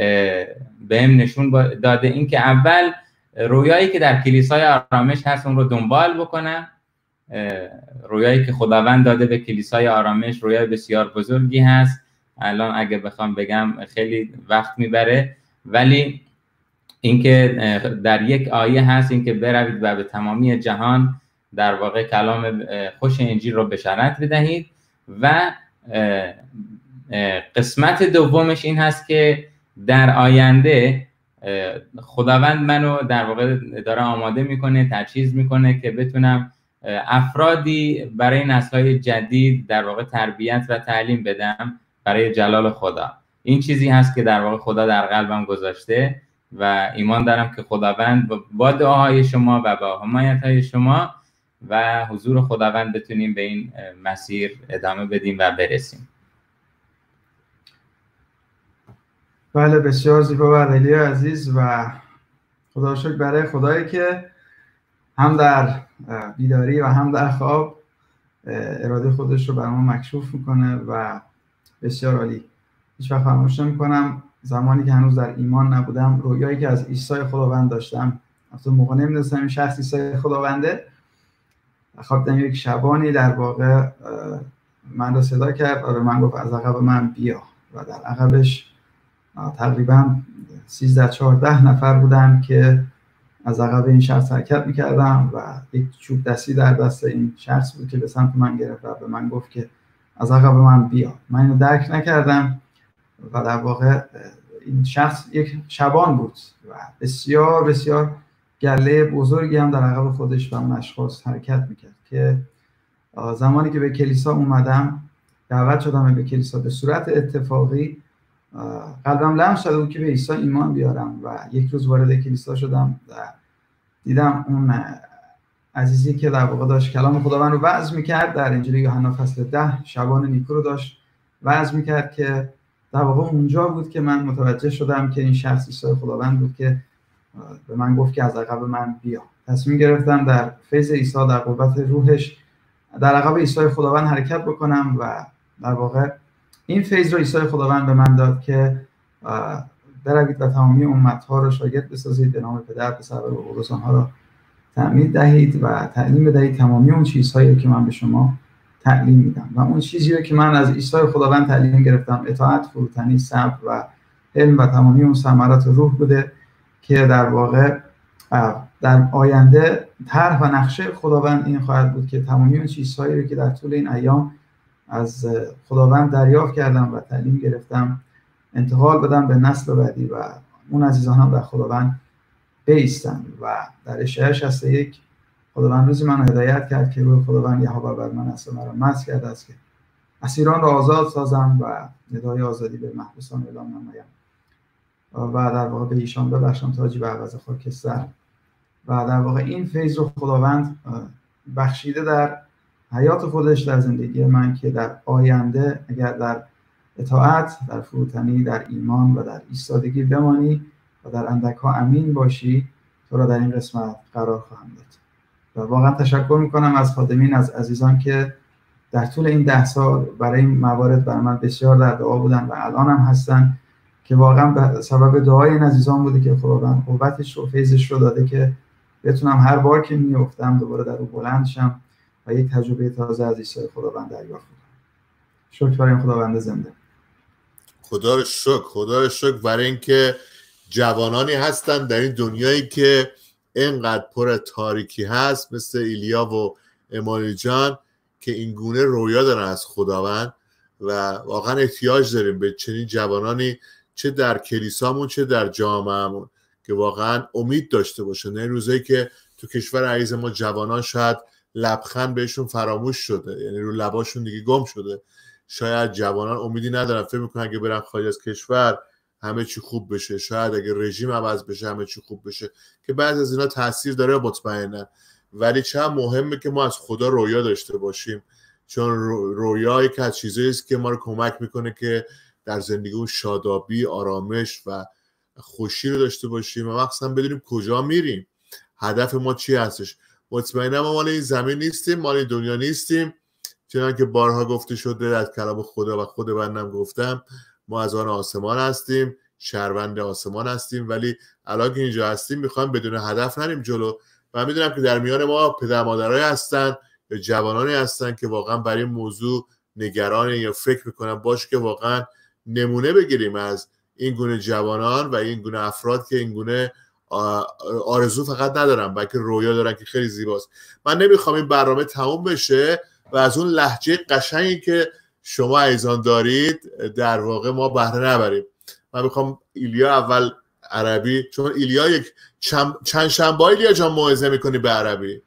بهم نشون داده این که اول رویایی که در کلیسای آرامش هست اون رو دنبال بکنم. رویایی که خداوند داده به کلیسای آرامش رویای بسیار بزرگی هست. الان اگه بخوام بگم خیلی وقت میبره، ولی اینکه در یک آیه هست اینکه بروید و به تمامی جهان در واقع کلام خوش انجیل رو بشارت بدهید. و قسمت دومش این هست که در آینده خداوند منو در واقع داره آماده میکنه، تجهیز میکنه که بتونم افرادی برای نسل‌های جدید در واقع تربیت و تعلیم بدم برای جلال خدا. این چیزی هست که در واقع خدا در قلبم گذاشته و ایمان دارم که خداوند با دعاهای شما و با حمایت‌های شما و حضور خداوند بتونیم به این مسیر ادامه بدیم و برسیم. بله، بسیار زیبا و ایلیا عزیز، و خدا شکر برای خدایی که هم در بیداری و هم در خواب اراده خودش رو برای ما مکشوف میکنه و بسیار عالی. هیچ وقت فراموش نمی‌کنم زمانی که هنوز در ایمان نبودم، رویایی که از عیسی خداوند داشتم، اصلا موقع نمی‌دونستم این شخص عیسی خداونده. خوابیدم، یک شبانی در واقع من رو صدا کرد و به من گفت از عقب من بیا، و در عقبش تقریبا 13-14 نفر بودن که از عقب این شخص حرکت میکردم و یک چوب دستی در دست این شخص بود که به سمت من گرفت و به من گفت که از عقب من بیا. من اینو درک نکردم و در واقع این شخص یک شبان بود و بسیار بسیار گله بزرگی هم در عقب خودش و اون اشخاص حرکت میکرد که زمانی که به کلیسا اومدم، دعوت شدم به کلیسا، به صورت اتفاقی قلبم لمس شده بود که به عیسی ایمان بیارم و یک روز وارد کلیسا شدم و دیدم اون عزیزی که در واقع داشت کلام خداوند رو وعظ میکرد در انجیل یوحنا فصل 10 شبان نیکو رو داشت وعظ میکرد که در واقع اونجا بود که من متوجه شدم که این شخص عیسی خداوند بود که به من گفت که از عقب من بیا. تصمیم گرفتم در فیض عیسی، در قوت روحش در عقب عیسی خداوند حرکت بکنم و در واقع این فیض رو عیسی خداوند به من داد که بروید و تمامی امت‌ها رو شاگرد بسازید، به نام پدر، پسر و روح القدس آنها را تعمید دهید و تعلیم بدهید تمامی اون چیزهایی که من به شما تعلیم میدم. و اون چیزی که من از عیسی خداوند تعلیم گرفتم اطاعت، فروتنی، صبر و علم و تمامی اون ثمرات روح بوده که در واقع در آینده طرح و نقشه خداوند این خواهد بود که تمامی اون چیزهایی رو که در طول این ایام از خداوند دریافت کردم و تعلیم گرفتم انتقال بدم به نسل بعدی و اون عزیزان هم در خداوند بایستند. و در اشعیا 61 خداوند روزی من هدایت کرد که روح خداوند یهوه بر من است و مرا مسح کرده است که اسیران را آزاد سازم و ندای آزادی به محبوسان اعلام نمایم و در واقع به ایشان ببخشم تاجی به عوض خاکستر. و در واقع این فیض رو خداوند بخشیده در حیات خودش، در زندگی من، که در آینده اگر در اطاعت، در فروتنی، در ایمان و در ایستادگی بمانی و در اندک‌ها امین باشی، تو را در این قسمت قرار خواهم داد. و واقعا تشکر میکنم از خادمین، از عزیزان که در طول این 10 سال برای این موارد برای من بسیار در دعا بودن و الان هم هستن، که واقعا به سبب دعای این عزیزان بوده که خداوند قوتش و فیضش رو داده که بتونم هر بار که میافتم دوباره در او بلند شم و یک تجربه تازه از عیسی خداوند دریافت کنم. شکر برای خداوند زنده. خدا رو شکر برای اینکه جوانانی هستن در این دنیایی که اینقدر پر تاریکی هست، مثل ایلیا و امانوئل جان، که این گونه رویا دارن از خداوند و واقعا احتیاج داریم به چنین جوانانی، چه در کلیسامون چه در جامعهمون، که واقعا امید داشته باشه. نه روزایی که تو کشور عزیز ما جوانان شاید لبخند بهشون فراموش شده، یعنی رو لباشون دیگه گم شده. شاید جوانان امیدی ندارن، فکر میکنن اگه برن خارج از کشور همه چی خوب بشه، شاید اگه رژیم عوض بشه همه چی خوب بشه، که بعضی از اینا تاثیر داره مطمئنا. ولی چه مهمه که ما از خدا رویا داشته باشیم، چون رویا یک از چیزایی است که ما رو کمک میکنه که در زندگی شادابی، آرامش و خوشی رو داشته باشیم و مخصوصا بدونیم کجا میریم، هدف ما چی هستش. مطمئنا ما مال این زمین نیستیم، مال این دنیا نیستیم، چنانکه که بارها گفته شده از کلام خدا و خود بنده گفتم، ما از آن آسمان هستیم، شهروند آسمان هستیم، ولی الان که اینجا هستیم میخوایم بدون هدف نریم جلو. و میدونم که در میان ما پدر مادرای هستن یا جوانانی هستن که واقعا برای این موضوع نگران یا فکر میکنن باشه که واقعا نمونه بگیریم از این گونه جوانان و این گونه افراد که این گونه آرزو فقط ندارن بلکه رویا دارن، که خیلی زیباست. من نمیخوام این برنامه تموم بشه و از اون لهجه قشنگی که شما عزیزان دارید در واقع ما بهره نبریم. من میخوام ایلیا اول عربی، چون ایلیا یک چند شنبه ایلیا جان موعظه میکنی به عربی؟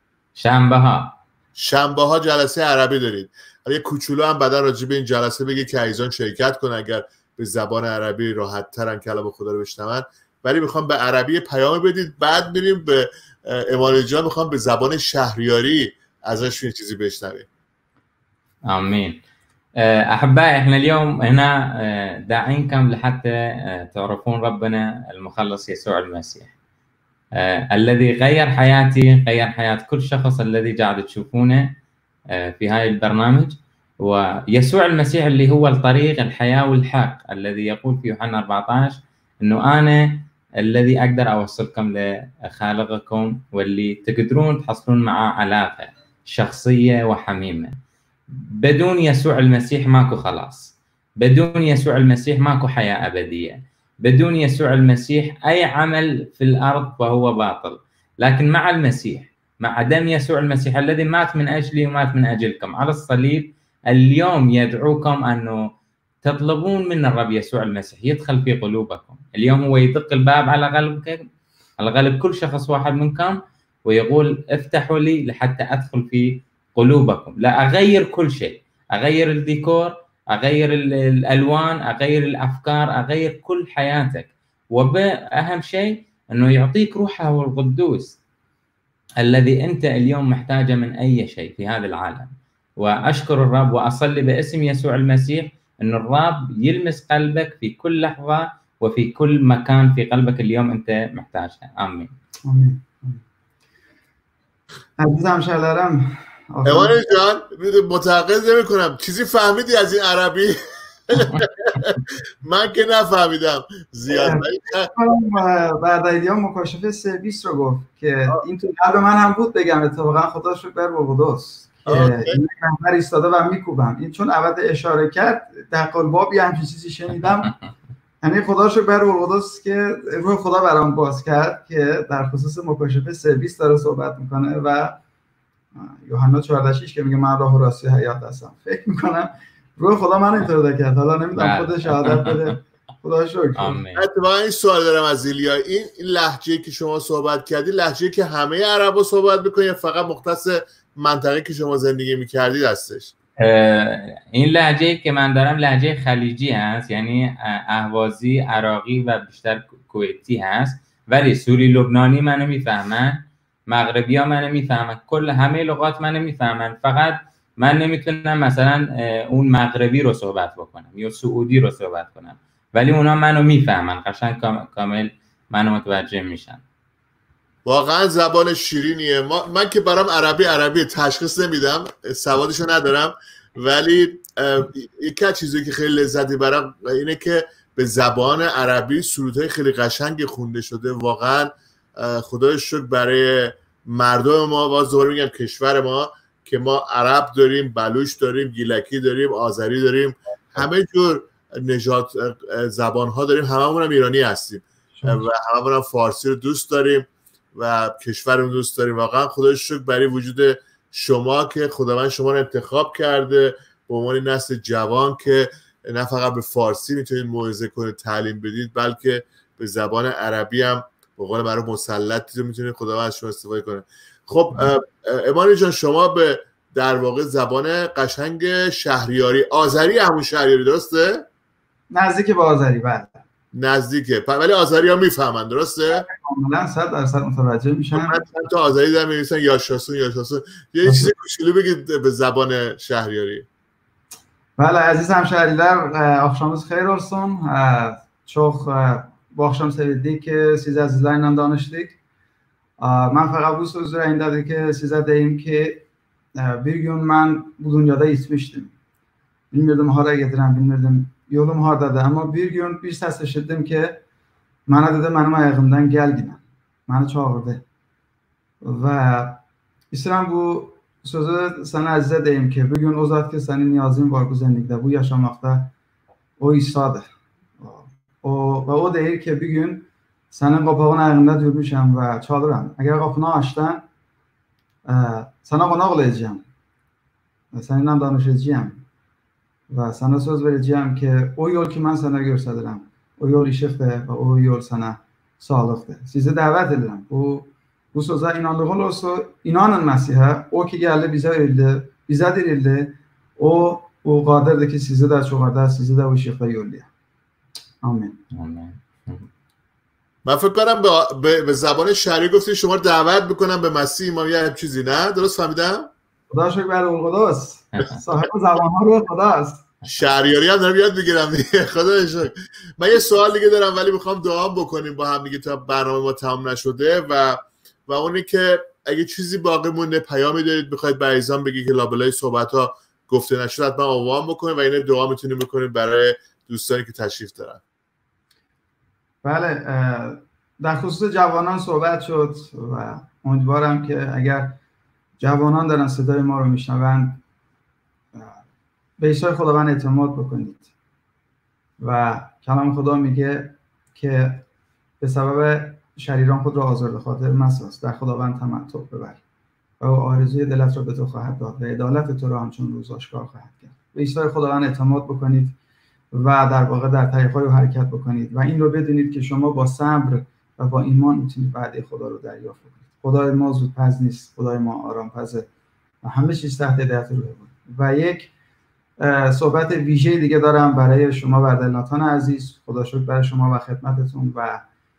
شنبه ها جلسه عربی دارید. یه کوچولو هم بعدا راجع به این جلسه بگی که عزیزان شرکت کنن اگر به زبان عربی راحت ترن کلام خدا رو بشنون. ولی میخوام به عربی پیام بدید، بعد میریم به امانوئل جان، میخوام به زبان شهریاری ازش یه چیزی بشنویم. آمين. أحبائي، إحنا اليوم هنا داعينكم لحتى تعرفون ربنا المخلص يسوع المسيح الذي غير حياتي، غير حياة كل شخص الذي قاعد تشوفونه في هاي البرنامج. ويسوع المسيح اللي هو الطريق، الحياة والحق، الذي يقول في يوحنا 14 إنه أنا الذي أقدر أوصلكم لخالقكم واللي تقدرون تحصلون معه علاقة شخصية وحميمة. بدون يسوع المسيح ماكو خلاص، بدون يسوع المسيح ماكو حياة أبدية، بدون يسوع المسيح أي عمل في الأرض فهو باطل. لكن مع المسيح، مع دم يسوع المسيح الذي مات من أجلي ومات من أجلكم على الصليب، اليوم يدعوكم أنه تطلبون من الرب يسوع المسيح يدخل في قلوبكم. اليوم هو يدق الباب على قلبك، على قلب كل شخص واحد منكم، ويقول افتحوا لي لحتى أدخل في قلوبكم. لا أغير كل شيء، أغير الديكور، أغير الألوان، أغير الأفكار، أغير كل حياتك. وأهم شيء أنه يعطيك روحه القدوس الذي أنت اليوم محتاجه من أي شيء في هذا العالم. وأشكر الرب وأصلي باسم يسوع المسيح أن الرب يلمس قلبك في كل لحظة وفي كل مكان في قلبك اليوم أنت محتاجها. آمين. آمين. عزیزم شلرم ایمان جان متعقد نمی کنم چیزی فهمیدی از این عربی؟ من که نفهمیدم زیاد. بعد ایلیام مکاشفه 3:20 رو گفت که این تو قلب من هم بود بگم، اتفاقا خدا شکر بر قدوس که این کمتر ایستاده و میکوبم. این چون اول اشاره کرد در قلبابی همچین چیزی شنیدم، یعنی خدا شکر بر قدوس که روح خدا برام باز کرد که در خصوص مکاشفه 3:20 داره صحبت میکنه و یوحنا 14:6 که میگه من راه و راستی حیات هستم. فکر میکنم روح خدا من اینطور کرد، حالا نمیدونم خود شهادت بده. خدا شکر. اتفاقا این سوال دارم از ایلیا، این لهجه‌ای که شما صحبت کردی لهجه‌ای که همه عربا صحبت میکنن یا فقط مختص منطقه که شما زندگی میکردید هستش؟ این لهجه‌ای که من دارم لهجه خلیجی هست، یعنی اهوازی، عراقی و بیشتر کویتی هست، ولی سوری لبنانی منو میفهمن، مغربی ها منو میفهمن، کل همه لغات منو میفهمن. فقط من نمیتونم مثلا اون مغربی رو صحبت بکنم یا سعودی رو صحبت کنم، ولی اونا منو میفهمن، قشنگ کامل منو متوجه میشن. واقعا زبان شیرینیه. من که برام عربی تشخیص نمیدم، سوادشو ندارم، ولی یکی از چیزایی که خیلی لذتی برام اینه که به زبان عربی سرودهای خیلی قشنگی خونده شده. واقعا خدای شکر برای مردم ما، باز دوباره میگم کشور ما، که ما عرب داریم، بلوچ داریم، گیلکی داریم، آذری داریم، همه جور نژاد زبان ها داریم، هممون هم ایرانی هستیم و هممون هم فارسی رو دوست داریم و کشورمون دوست داریم. واقعا خدای شکر برای وجود شما که خداوند شما رو انتخاب کرده به عنوان نسل جوان که نه فقط به فارسی میتونید موعظه کنید، تعلیم بدید، بلکه به زبان عربی هم به قول معروف مسلطی رو میتونید خداوند از شما استفاده کنه. خب ایمان جان، شما به در واقع زبان قشنگ شهریاری، آذری همون شهریاری درسته؟ نزدیک به آذری. بله نزدیکه، ولی آذری ها میفهمن درسته؟ کاملا 100% متوجه میشن. من تو آذری دارم می‌نویسن یاشاسون. یه چیز کوچولو بگید به زبان شهریاری. بله aziz hemşehriler, akşamınız xeyir olsun. Çok bu akşam sevindik ki siz azizlerle danıştık. Ben fakat bu söz üzerindeydim ki size diyeyim ki bir gün ben bu dünyada içmiştim. Bilmirdim hara getirem, bilmirdim yolum hardadır. Ama bir gün bir ses eşittim ki bana dedi benim ayağımdan gel yine. Beni çağırdı. Ve İslam bu sözü sana əzizə deyim ki, bugün o zat ki, sənin niyazın var bu zəndikdə, bu yaşamaqda, o İsa'dır. Və o deyir ki, bugün sənin qapağın ayağında durmuşam və çalıram. Əgər qapını açdan, sənə qonaq olacağım və səninlə danışacağım və sənə söz verəcəyəm ki, o yol ki, mən sənə göstərirəm, o yol işıqdır və o yol sənə sağlıqdır. Sizi dəvət edirəm. Bu sözə inanlığın olsa, inanın Məsihə, o ki gəldi bizə öldü, bizə dirildi, o qadirdir ki sizi də çoğardar, sizi də o işıqda yollayar. Amin. من فکر کنم به زبان شهری گفتی شما دعوت بکنم به مسیح ایمان یا هم چیزی، نه؟ درست فهمیدم؟ خدا شکر بر القدس. صاحب زبان‌ها رو خداست. شهریاری هم دارم یاد بگیرم دیگه. خدا شکر. من یه سوال دیگه دارم ولی میخوام دعا بکنیم با هم دیگه تا برنامه ما تمام نشده و اونی که اگه چیزی باقی مونده، پیامی دارید بخواید به عزیزان بگی که لابلای صحبت‌ها گفته نشد، حتما عنوان بکنید و این دعا میتونید بکنید برای دوستانی که تشریف دارن. بله، در خصوص جوانان صحبت شد و امیدوارم که اگر جوانان دارن صدای ما رو میشنوند به عیسی خداوند اعتماد بکنید و کلام خدا میگه که به سبب شریران خود را آزرده خاطر مساز، در خداوند تمتع ببر و آرزوی دلت را به تو خواهد داد و عدالت تو را همچون روز آشکار خواهد کرد. به عیسی خداوند اعتماد بکنید و در واقع در طریق‌های او حرکت بکنید و این رو بدونید که شما با صبر و با ایمان میتونید وعده خدا رو دریافت کنید. خدای ما زودپز نیست، خدای ما آرامپزه و همه چیز تحت هدایت روح بود. و یک صحبت ویژه دیگه دارم برای شما بردلناتان عزیز. خدا شکر برای شما و خدمتتون و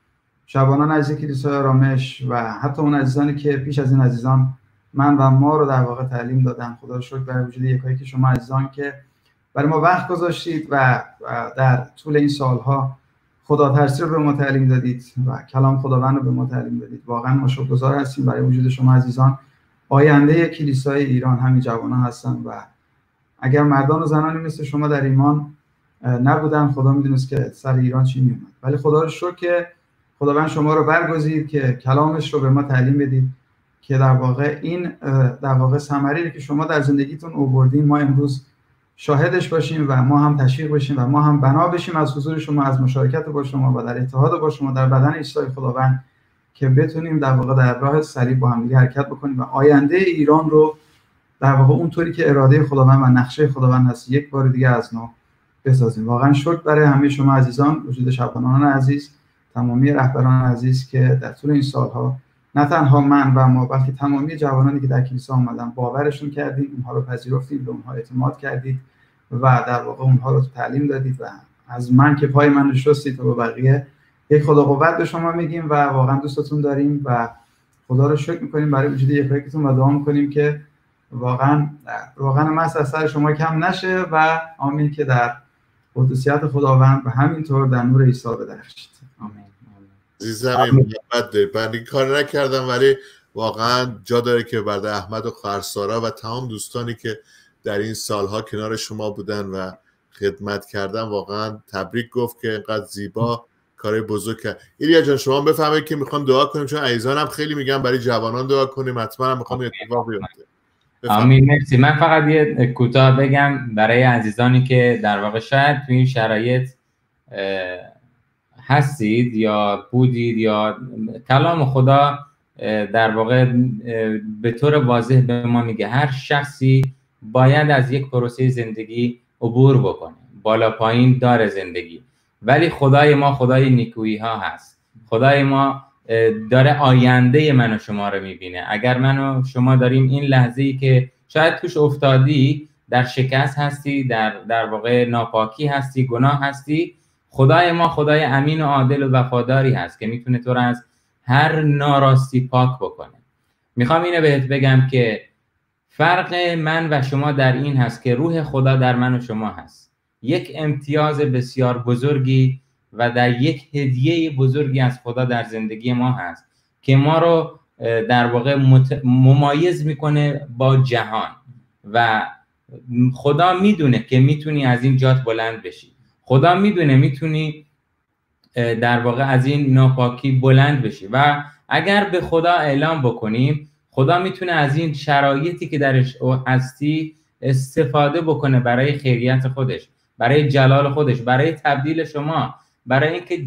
شبانان عزیز کلیسای آرامش و حتی اون عزیزانی که پیش از این عزیزان من و ما رو در واقع تعلیم دادن. خدا شکر برای وجود یکایی که شما عزیزان که برای ما وقت گذاشتید و در طول این سالها خدا ترسی رو به ما تعلیم دادید و کلام خداوند رو به ما تعلیم دادید. واقعا ما شکرگزار هستیم برای وجود شما عزیزان. آینده کلیسای ایران همین جوانان هستن و اگر مردان و زنانی مثل شما در ایمان نبودن خدا میدونست که سر ایران چی میومد. ولی خدا رو شکر که خداوند شما رو برگزید که کلامش رو به ما تعلیم بدید که در واقع این در واقع ثمری که شما در زندگیتون آوردین ما امروز شاهدش باشیم و ما هم تشویق بشیم و ما هم بنا بشیم از حضور شما، از مشارکت با شما و در اتحاد با شما در بدن عیسی خداوند که بتونیم در واقع در راه صلیب با هم دیگه حرکت بکنیم و آینده ایران رو در واقع اونطوری که اراده خداوند و نقشه خداوند هست یک بار دیگه از نو بسازیم. واقعا شکر برای همه شما عزیزان، وجود شبانان عزیز، تمامی رهبران عزیز که در طول این سالها نه تنها من و ما بلکه تمامی جوانانی که در کلیسا اومدن باورشون کردید، اونها رو پذیرفتید، به اونها اعتماد کردید و در واقع اونها رو تعلیم دادید و از من که پای من شستید و بقیه یک خدا قوت به شما میگیم و واقعا دوستتون داریم و خدا رو شکر میکنیم برای وجود یکایکتون و دعا میکنیم که واقعا مس از سر شما کم نشه و آمین که در قدوسیت خداوند و همینطور در نور عیسی بدرخشید. آمین. عزیزم محبت داری. من این کار نکردم ولی واقعا جا داره که برای احمد و خواهر سارا و تمام دوستانی که در این سالها کنار شما بودن و خدمت کردن واقعا تبریک گفت که اینقدر زیبا کار بزرگ کرد. ایلیا جان شما بفهمید که میخوام دعا کنیم چون عزیزانم خیلی میگن برای جوانان دعا کنیم، حتما هم میخوام اتفاق بیفته. آمین. مرسی. من فقط یه کوتاه بگم برای عزیزانی که در واقع شاید تو این شرایط هستید یا بودید یا کلام خدا در واقع به طور واضح به ما میگه هر شخصی باید از یک پروسه زندگی عبور بکنه، بالا پایین داره زندگی، ولی خدای ما خدای نیکویی ها هست. خدای ما داره آینده من و شما رو میبینه. اگر من و شما داریم این لحظه‌ای که شاید توش افتادی، در شکست هستی، در واقع ناپاکی هستی، گناه هستی، خدای ما خدای امین و عادل و وفاداری هست که میتونه تو رو از هر ناراستی پاک بکنه. میخوام اینو بهت بگم که فرق من و شما در این هست که روح خدا در من و شما هست. یک امتیاز بسیار بزرگی و در یک هدیه بزرگی از خدا در زندگی ما هست که ما رو در واقع ممایز میکنه با جهان و خدا میدونه که میتونی از این جات بلند بشی. خدا میدونه میتونی در واقع از این ناپاکی بلند بشی و اگر به خدا اعلام بکنیم خدا میتونه از این شرایطی که درش هستی استفاده بکنه برای خیریت خودش، برای جلال خودش، برای تبدیل شما، برای اینکه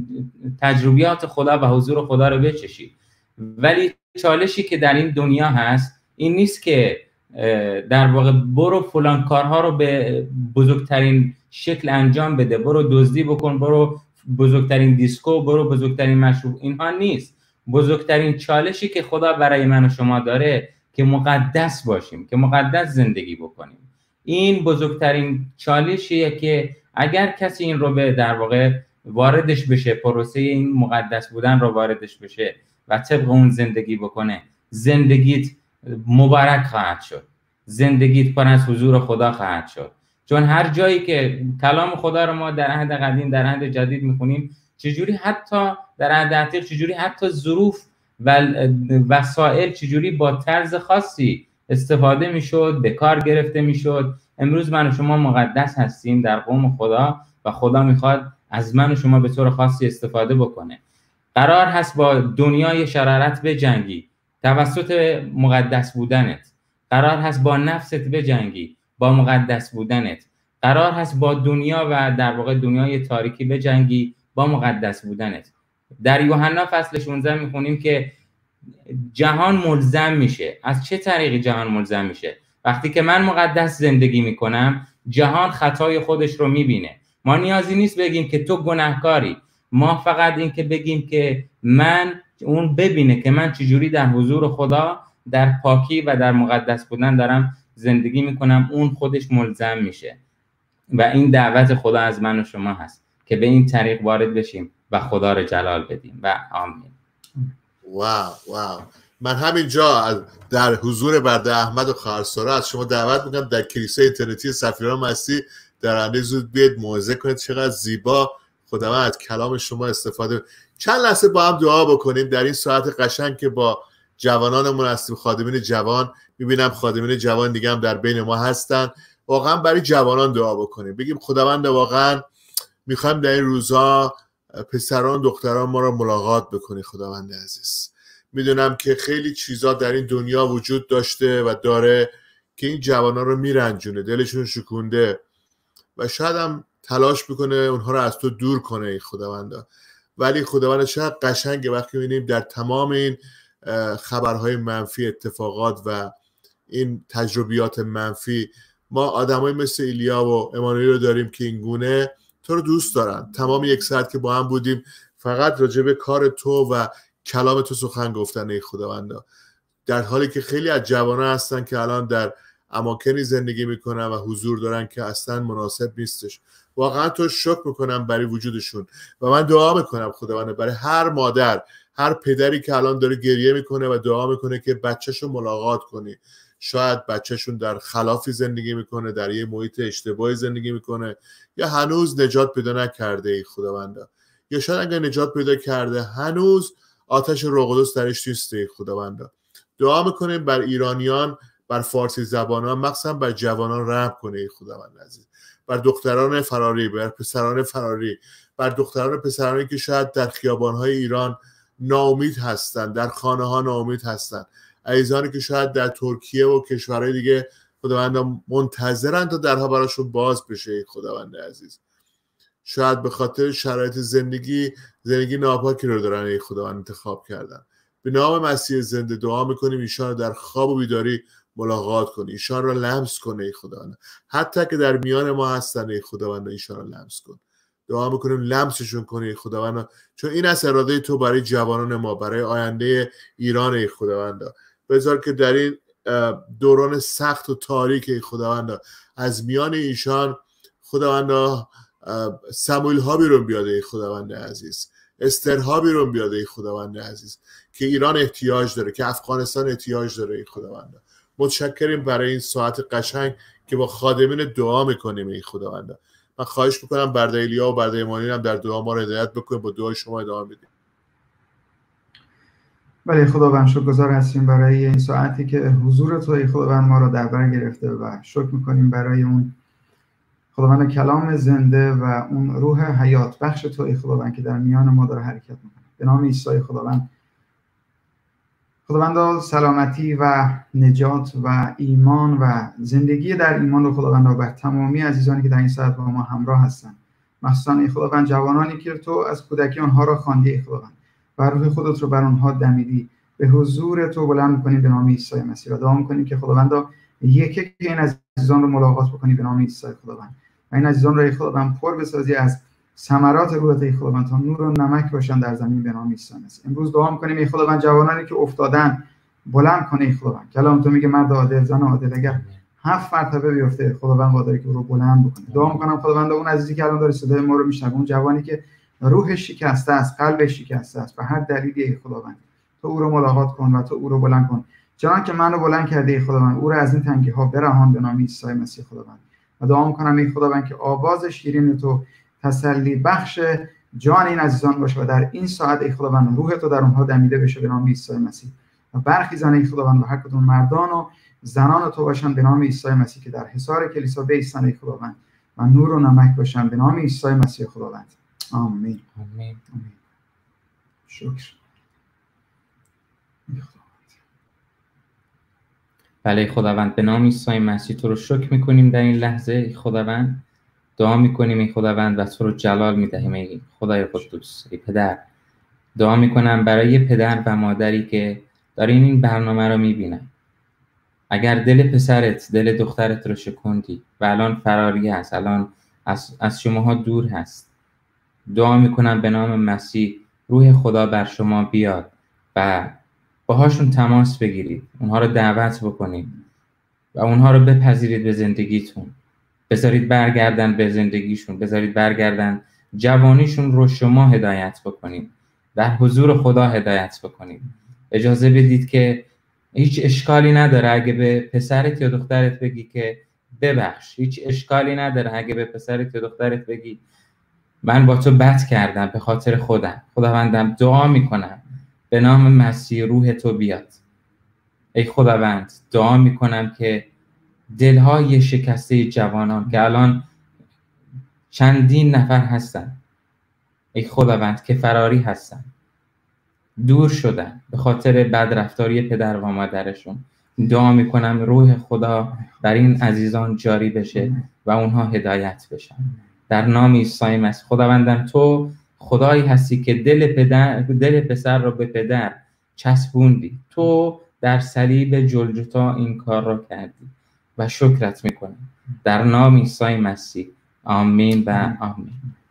تجربیات خدا و حضور خدا رو بچشی. ولی چالشی که در این دنیا هست این نیست که در واقع برو فلان کارها رو به بزرگترین شکل انجام بده، برو دزدی بکن، برو بزرگترین دیسکو، برو بزرگترین مشروب. اینها نیست. بزرگترین چالشی که خدا برای من و شما داره که مقدس باشیم، که مقدس زندگی بکنیم. این بزرگترین چالشیه که اگر کسی این رو به در واقع واردش بشه، پروسه این مقدس بودن رو واردش بشه و طبق اون زندگی بکنه، زندگیت مبارک خواهد شد، زندگیت پر از حضور خدا خواهد شد. چون هر جایی که کلام خدا رو ما در عهد قدیم در عهد جدید میخونیم، چجوری حتی در عهد عتیق چجوری حتی ظروف و وسایل چجوری با طرز خاصی استفاده میشد، به کار گرفته میشد. امروز من و شما مقدس هستیم در قوم خدا و خدا میخواد از من و شما به طور خاصی استفاده بکنه. قرار هست با دنیای شرارت بجنگی توسط مقدس بودنت. قرار هست با نفست بجنگی با مقدس بودنت. قرار هست با دنیا و در واقع دنیای تاریکی بجنگی با مقدس بودنت. در یوحنا فصل 16 میخونیم که جهان ملزم میشه. از چه طریقی جهان ملزم میشه؟ وقتی که من مقدس زندگی میکنم، جهان خطای خودش رو میبینه. ما نیازی نیست بگیم که تو گناهکاری، ما فقط این که بگیم که اون ببینه که من چجوری در حضور خدا در پاکی و در مقدس بودن دارم زندگی میکنم، اون خودش ملزم میشه. و این دعوت خدا از من و شما هست که به این طریق وارد بشیم و خدا رو جلال بدیم. و آمین. واو. من همینجا در حضور برده احمد و خواهر سارا از شما دعوت میکنم در کلیسای اینترنتی سفیران مسیح در آینده زود بیاید موعظه کنید. چقدر زیبا خداوند از کلام شما استفاده. چند لحظه با هم دعا بکنیم در این ساعت قشنگ که با جوانانمون هستیم، خادمین جوان. میبینم خادمین جوان دیگه هم در بین ما هستن. واقعا برای جوانان دعا بکنیم، بگیم خداوند واقعا میخوایم در این روزا پسران دختران ما رو ملاقات بکنی. خداوند عزیز، میدونم که خیلی چیزا در این دنیا وجود داشته و داره که این جوانان رو میرنجونه، دلشون شکونده و شاید هم تلاش میکنه اونها رو از تو دور کنه ای خداوندا. ولی خداوند چقدر قشنگه وقتی میبینیم در تمام این خبرهای منفی، اتفاقات و این تجربیات منفی، ما آدمای مثل ایلیا و امانوئیل رو داریم که این گونه تو رو دوست دارن. تمام یک ساعت که با هم بودیم فقط راجع به کار تو و کلام تو سخن گفتن ای خداوندا، در حالی که خیلی از جوانان هستن که الان در اماکنی زندگی میکنن و حضور دارن که اصلا مناسب نیستش. واقعا تو شکر میکنم برای وجودشون و من دعا میکنم خداوند برای هر مادر، هر پدری که الان داره گریه میکنه و دعا میکنه که بچه‌شو ملاقات کنی. شاید بچه‌شون در خلافی زندگی میکنه، در یه محیط اشتباهی زندگی میکنه، یا هنوز نجات پیدا نکرده ای خداوندا، یا شاید اگر نجات پیدا کرده هنوز آتش روح القدس درش نیست ای خداوندا. دعا میکنیم بر ایرانیان، بر فارسی زبانان، مخصوصا بر جوانان رحم کنه ای خداوند عزیز. بر دختران فراری، بر پسران فراری، بر دختران پسرانی که شاید در خیابان‌های ایران ناامید هستن، در خانه‌ها ناامید هستن، عزیزانی که شاید در ترکیه و کشورهای دیگه خداوند منتظرن تا درها براشون باز بشه ای خداوند عزیز. شاید به خاطر شرایط زندگی ناپاکی رو دارن ای خداوند انتخاب کردن. به نام مسیح زنده دعا میکنیم ایشان رو در خواب و بیداری ملاقات کنی، ایشان رو لمس کنه ای خداوند. حتی که در میان ما هستن ای خداوند ایشان رو لمس کن. دعا میکنیم لمسشون کنی ای خداوند، چون این از اراده تو برای جوانان ما، برای آینده ایران ای خداوند. بذار که در این دوران سخت و تاریک ای خداوند از میان ایشان خداوند سموئیل ها بیرون بیاده ای خداوند عزیز، استر ها بیرون بیاده ای خداوند عزیز، که ایران احتیاج داره، که افغانستان احتیاج داره ای خداوند. متشکریم برای این ساعت قشنگ که با خادمین دعا میکنیم ای خداوند. من خواهش میکنم برده ایلیا و برده امانوئیل هم در دعا ما رو هدایت بکنیم، با دعای شما ادامه بدیم. بله خداوند شکرگزار هستیم برای این ساعتی که حضور تو ای خداوند ما رو در بر گرفته و شکر میکنیم برای اون خداوند کلام زنده و اون روح حیات بخش تو ای خداوند که در میان ما داره حرکت میکنه. به نام عیسی خداوند سلامتی و نجات و ایمان و زندگی در ایمان رو خداوند بر تمامی عزیزانی که در این ساعت با ما همراه هستن، مخصوصا ای خداوند جوانانی که تو از کودکی آنها را خواندی ای خداوند و روح خودت رو بر آنها دمیدی، به حضور تو بلند می‌کنیم به نام عیسی مسیح و دعا می‌کنیم که خداوند یک این عزیزان رو ملاقات بکنی به نام عیسی خداوند و این عزیزان رو ای خداوند پر بسازی از ثمرات روحت ای خداوند تا نور و نمک باشن در زمین به نام عیسی مسیح. امروز دعا می‌کنیم ای خداوند جوانانی که افتادن بلند کنی ای خداوند. کلام تو میگه مرد عادل زن عادل اگر 7 مرتبه بیفته خداوند قادره که او رو بلند بکنه. دعا می‌کنم خداوند اون عزیزی که الان داره صدای ما رو میشنوه، اون جوانی که روحش شکسته است، قلبش شکسته است، به هر دلیلی ای خداوند تو او رو ملاقات کن و تو او رو بلند کن، چنان که منو بلند کرده ای خداوند، او رو از این تنگی ها برهان به نام عیسی مسیح خداوند. و دعا می‌کنم ای خداوند که آواز شیرین تو تسلی بخش جان این عزیزان باشه و در این ساعت ای خداوند روح تو در اونها دمیده بشه به نام عیسی مسیح و برخیزن ای خداوند و هر کدوم مردان و زنان تو باشن به نام عیسی مسیح که در حصار کلیسا بایستن ای خداوند و نور و نمک باشن به نام عیسی مسیح خداوند. آمین. آمین. شکر. بله خداوند به نام عیسی مسیح تو رو شکر میکنیم در این لحظه ای خداوند. دعا میکنیم ای خداوند و تو رو جلال میدهیم ای خدای قدوس. ای پدر، دعا میکنم برای پدر و مادری که دارین این برنامه رو میبینن. اگر دل پسرت دل دخترت رو شکوندی و الان فراری هست، الان از شماها دور هست، دعا میکنم به نام مسیح روح خدا بر شما بیاد و باهاشون تماس بگیرید، اونها رو دعوت بکنید و اونها رو بپذیرید به زندگیتون. بذارید برگردن به زندگیشون، بذارید برگردن جوانیشون رو شما هدایت بکنید، در حضور خدا هدایت بکنید. اجازه بدید که هیچ اشکالی نداره اگه به پسرت یا دخترت بگی که ببخش. هیچ اشکالی نداره اگه به پسرت یا دخترت بگی من با تو بد کردم به خاطر خودم. خداوندم دعا میکنم به نام مسیح روح تو بیاد. ای خداوند دعا میکنم که دلهای شکسته جوانان که الان چندین نفر هستن، ای خداوند که فراری هستن، دور شدن به خاطر بدرفتاری پدر و مادرشون، دعا میکنم روح خدا بر این عزیزان جاری بشه و اونها هدایت بشن در نام عیسی مسیح. خداوندم تو خدایی هستی که دل پسر رو به پدر چسبوندی. تو در صلیب جلجتا این کار رو کردی و شکرت میکنم در نام عیسی مسیح. آمین و آمین.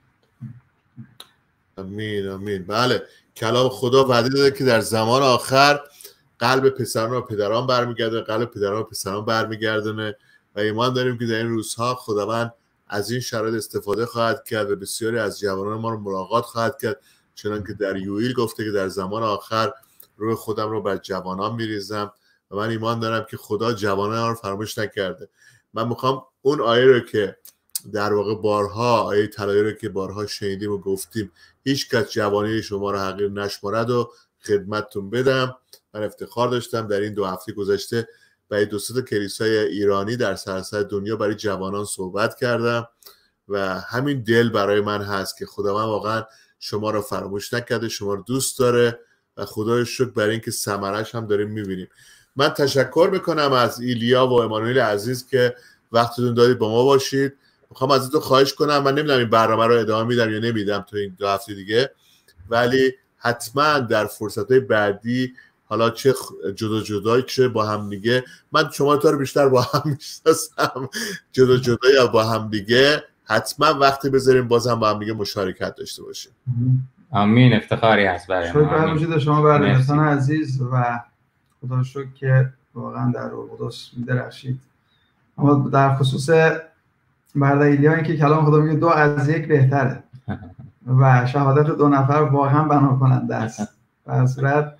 آمین آمین. بله، کلام خدا وعده داده که در زمان آخر قلب پسران و پدران برمیگرده، قلب پدران و پسران برمیگردونه و ایمان داریم که در این روزها خداوند از این شرایط استفاده خواهد کرد و بسیاری از جوانان ما رو ملاقات خواهد کرد، چنان که در یوئیل گفته که در زمان آخر روح خودم رو بر جوانان میریزم و من ایمان دارم که خدا جوانان رو فراموش نکرده. من میخوام اون آیه رو که در واقع بارها، آیه طلایی رو که بارها شنیدیم و گفتیم هیچ کس جوانی شما رو حقیر نشمارد و خدمتتون بدم. من افتخار داشتم در این 2 هفته گذشته برای 2 تا کلیسای ایرانی در سراسر دنیا برای جوانان صحبت کردم و همین دل برای من هست که خداوند واقعا شما رو فراموش نکرده، شما رو دوست داره و خدای شکر برای اینکه ثمرش هم داریم میبینیم. من تشکر میکنم از ایلیا و امانوئل عزیز که وقتتون دادید با ما باشید. میخوام ازتون خواهش کنم، من نمیدونم این برنامه رو ادامه میدم یا نمیدم تو این 2 هفته دیگه، ولی حتما در فرصتهای بعدی حالا چه جدا چه با هم دیگه، من شما تا رو بیشتر با هم میشناسم، جدا یا با هم دیگه حتما وقتی بذاریم بازم با هم دیگه مشارکت داشته باشیم. آمین. افتخاری هست برای ما. شکر وجود شما برادران عزیز و خدا شکر که واقعا در روح القدس می‌درخشید. اما در خصوص برادر ایلیا این که کلام خدا میگه 2 از 1 بهتره و شهادت 2 نفر واقعا بنا کننده است. در صورت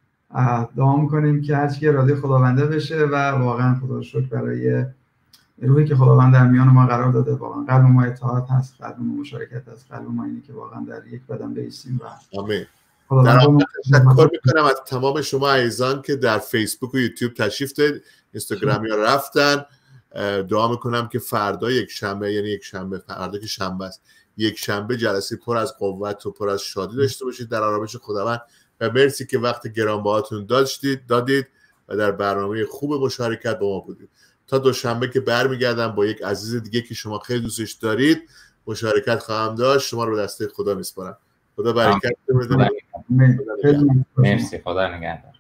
دعا میکنیم که هر چی اراده خداونده بشه و واقعا خدا شکر برای روحی که خداوند در میان ما قرار داده. واقعا قلب ما اطاعت هست، قلب ما مشارکت هست، قلب ما اینه که واقعا در یک بدن بایستیم و آمین. در واقع تشکر میکنم از تمام شما عزیزان که در فیسبوک و یوتیوب تشریف دارید، اینستاگرامی ها رفتن. دعا میکنم که فردا یک شنبه، یعنی یک شنبه، فردا که شنبه است، یک شنبه جلسه پر از قوت و پر از شادی داشته باشید در آرامش خداوند و مرسی که وقت گرانبهاتون دادید و در برنامه خوب مشارکت با ما بودید. تا دوشنبه که برمیگردم با یک عزیز دیگه که شما خیلی دوستش دارید مشارکت خواهم داشت. شما رو به دست خدا میسپارم. خدا برکت بده. مرسی. خدا نگهدار.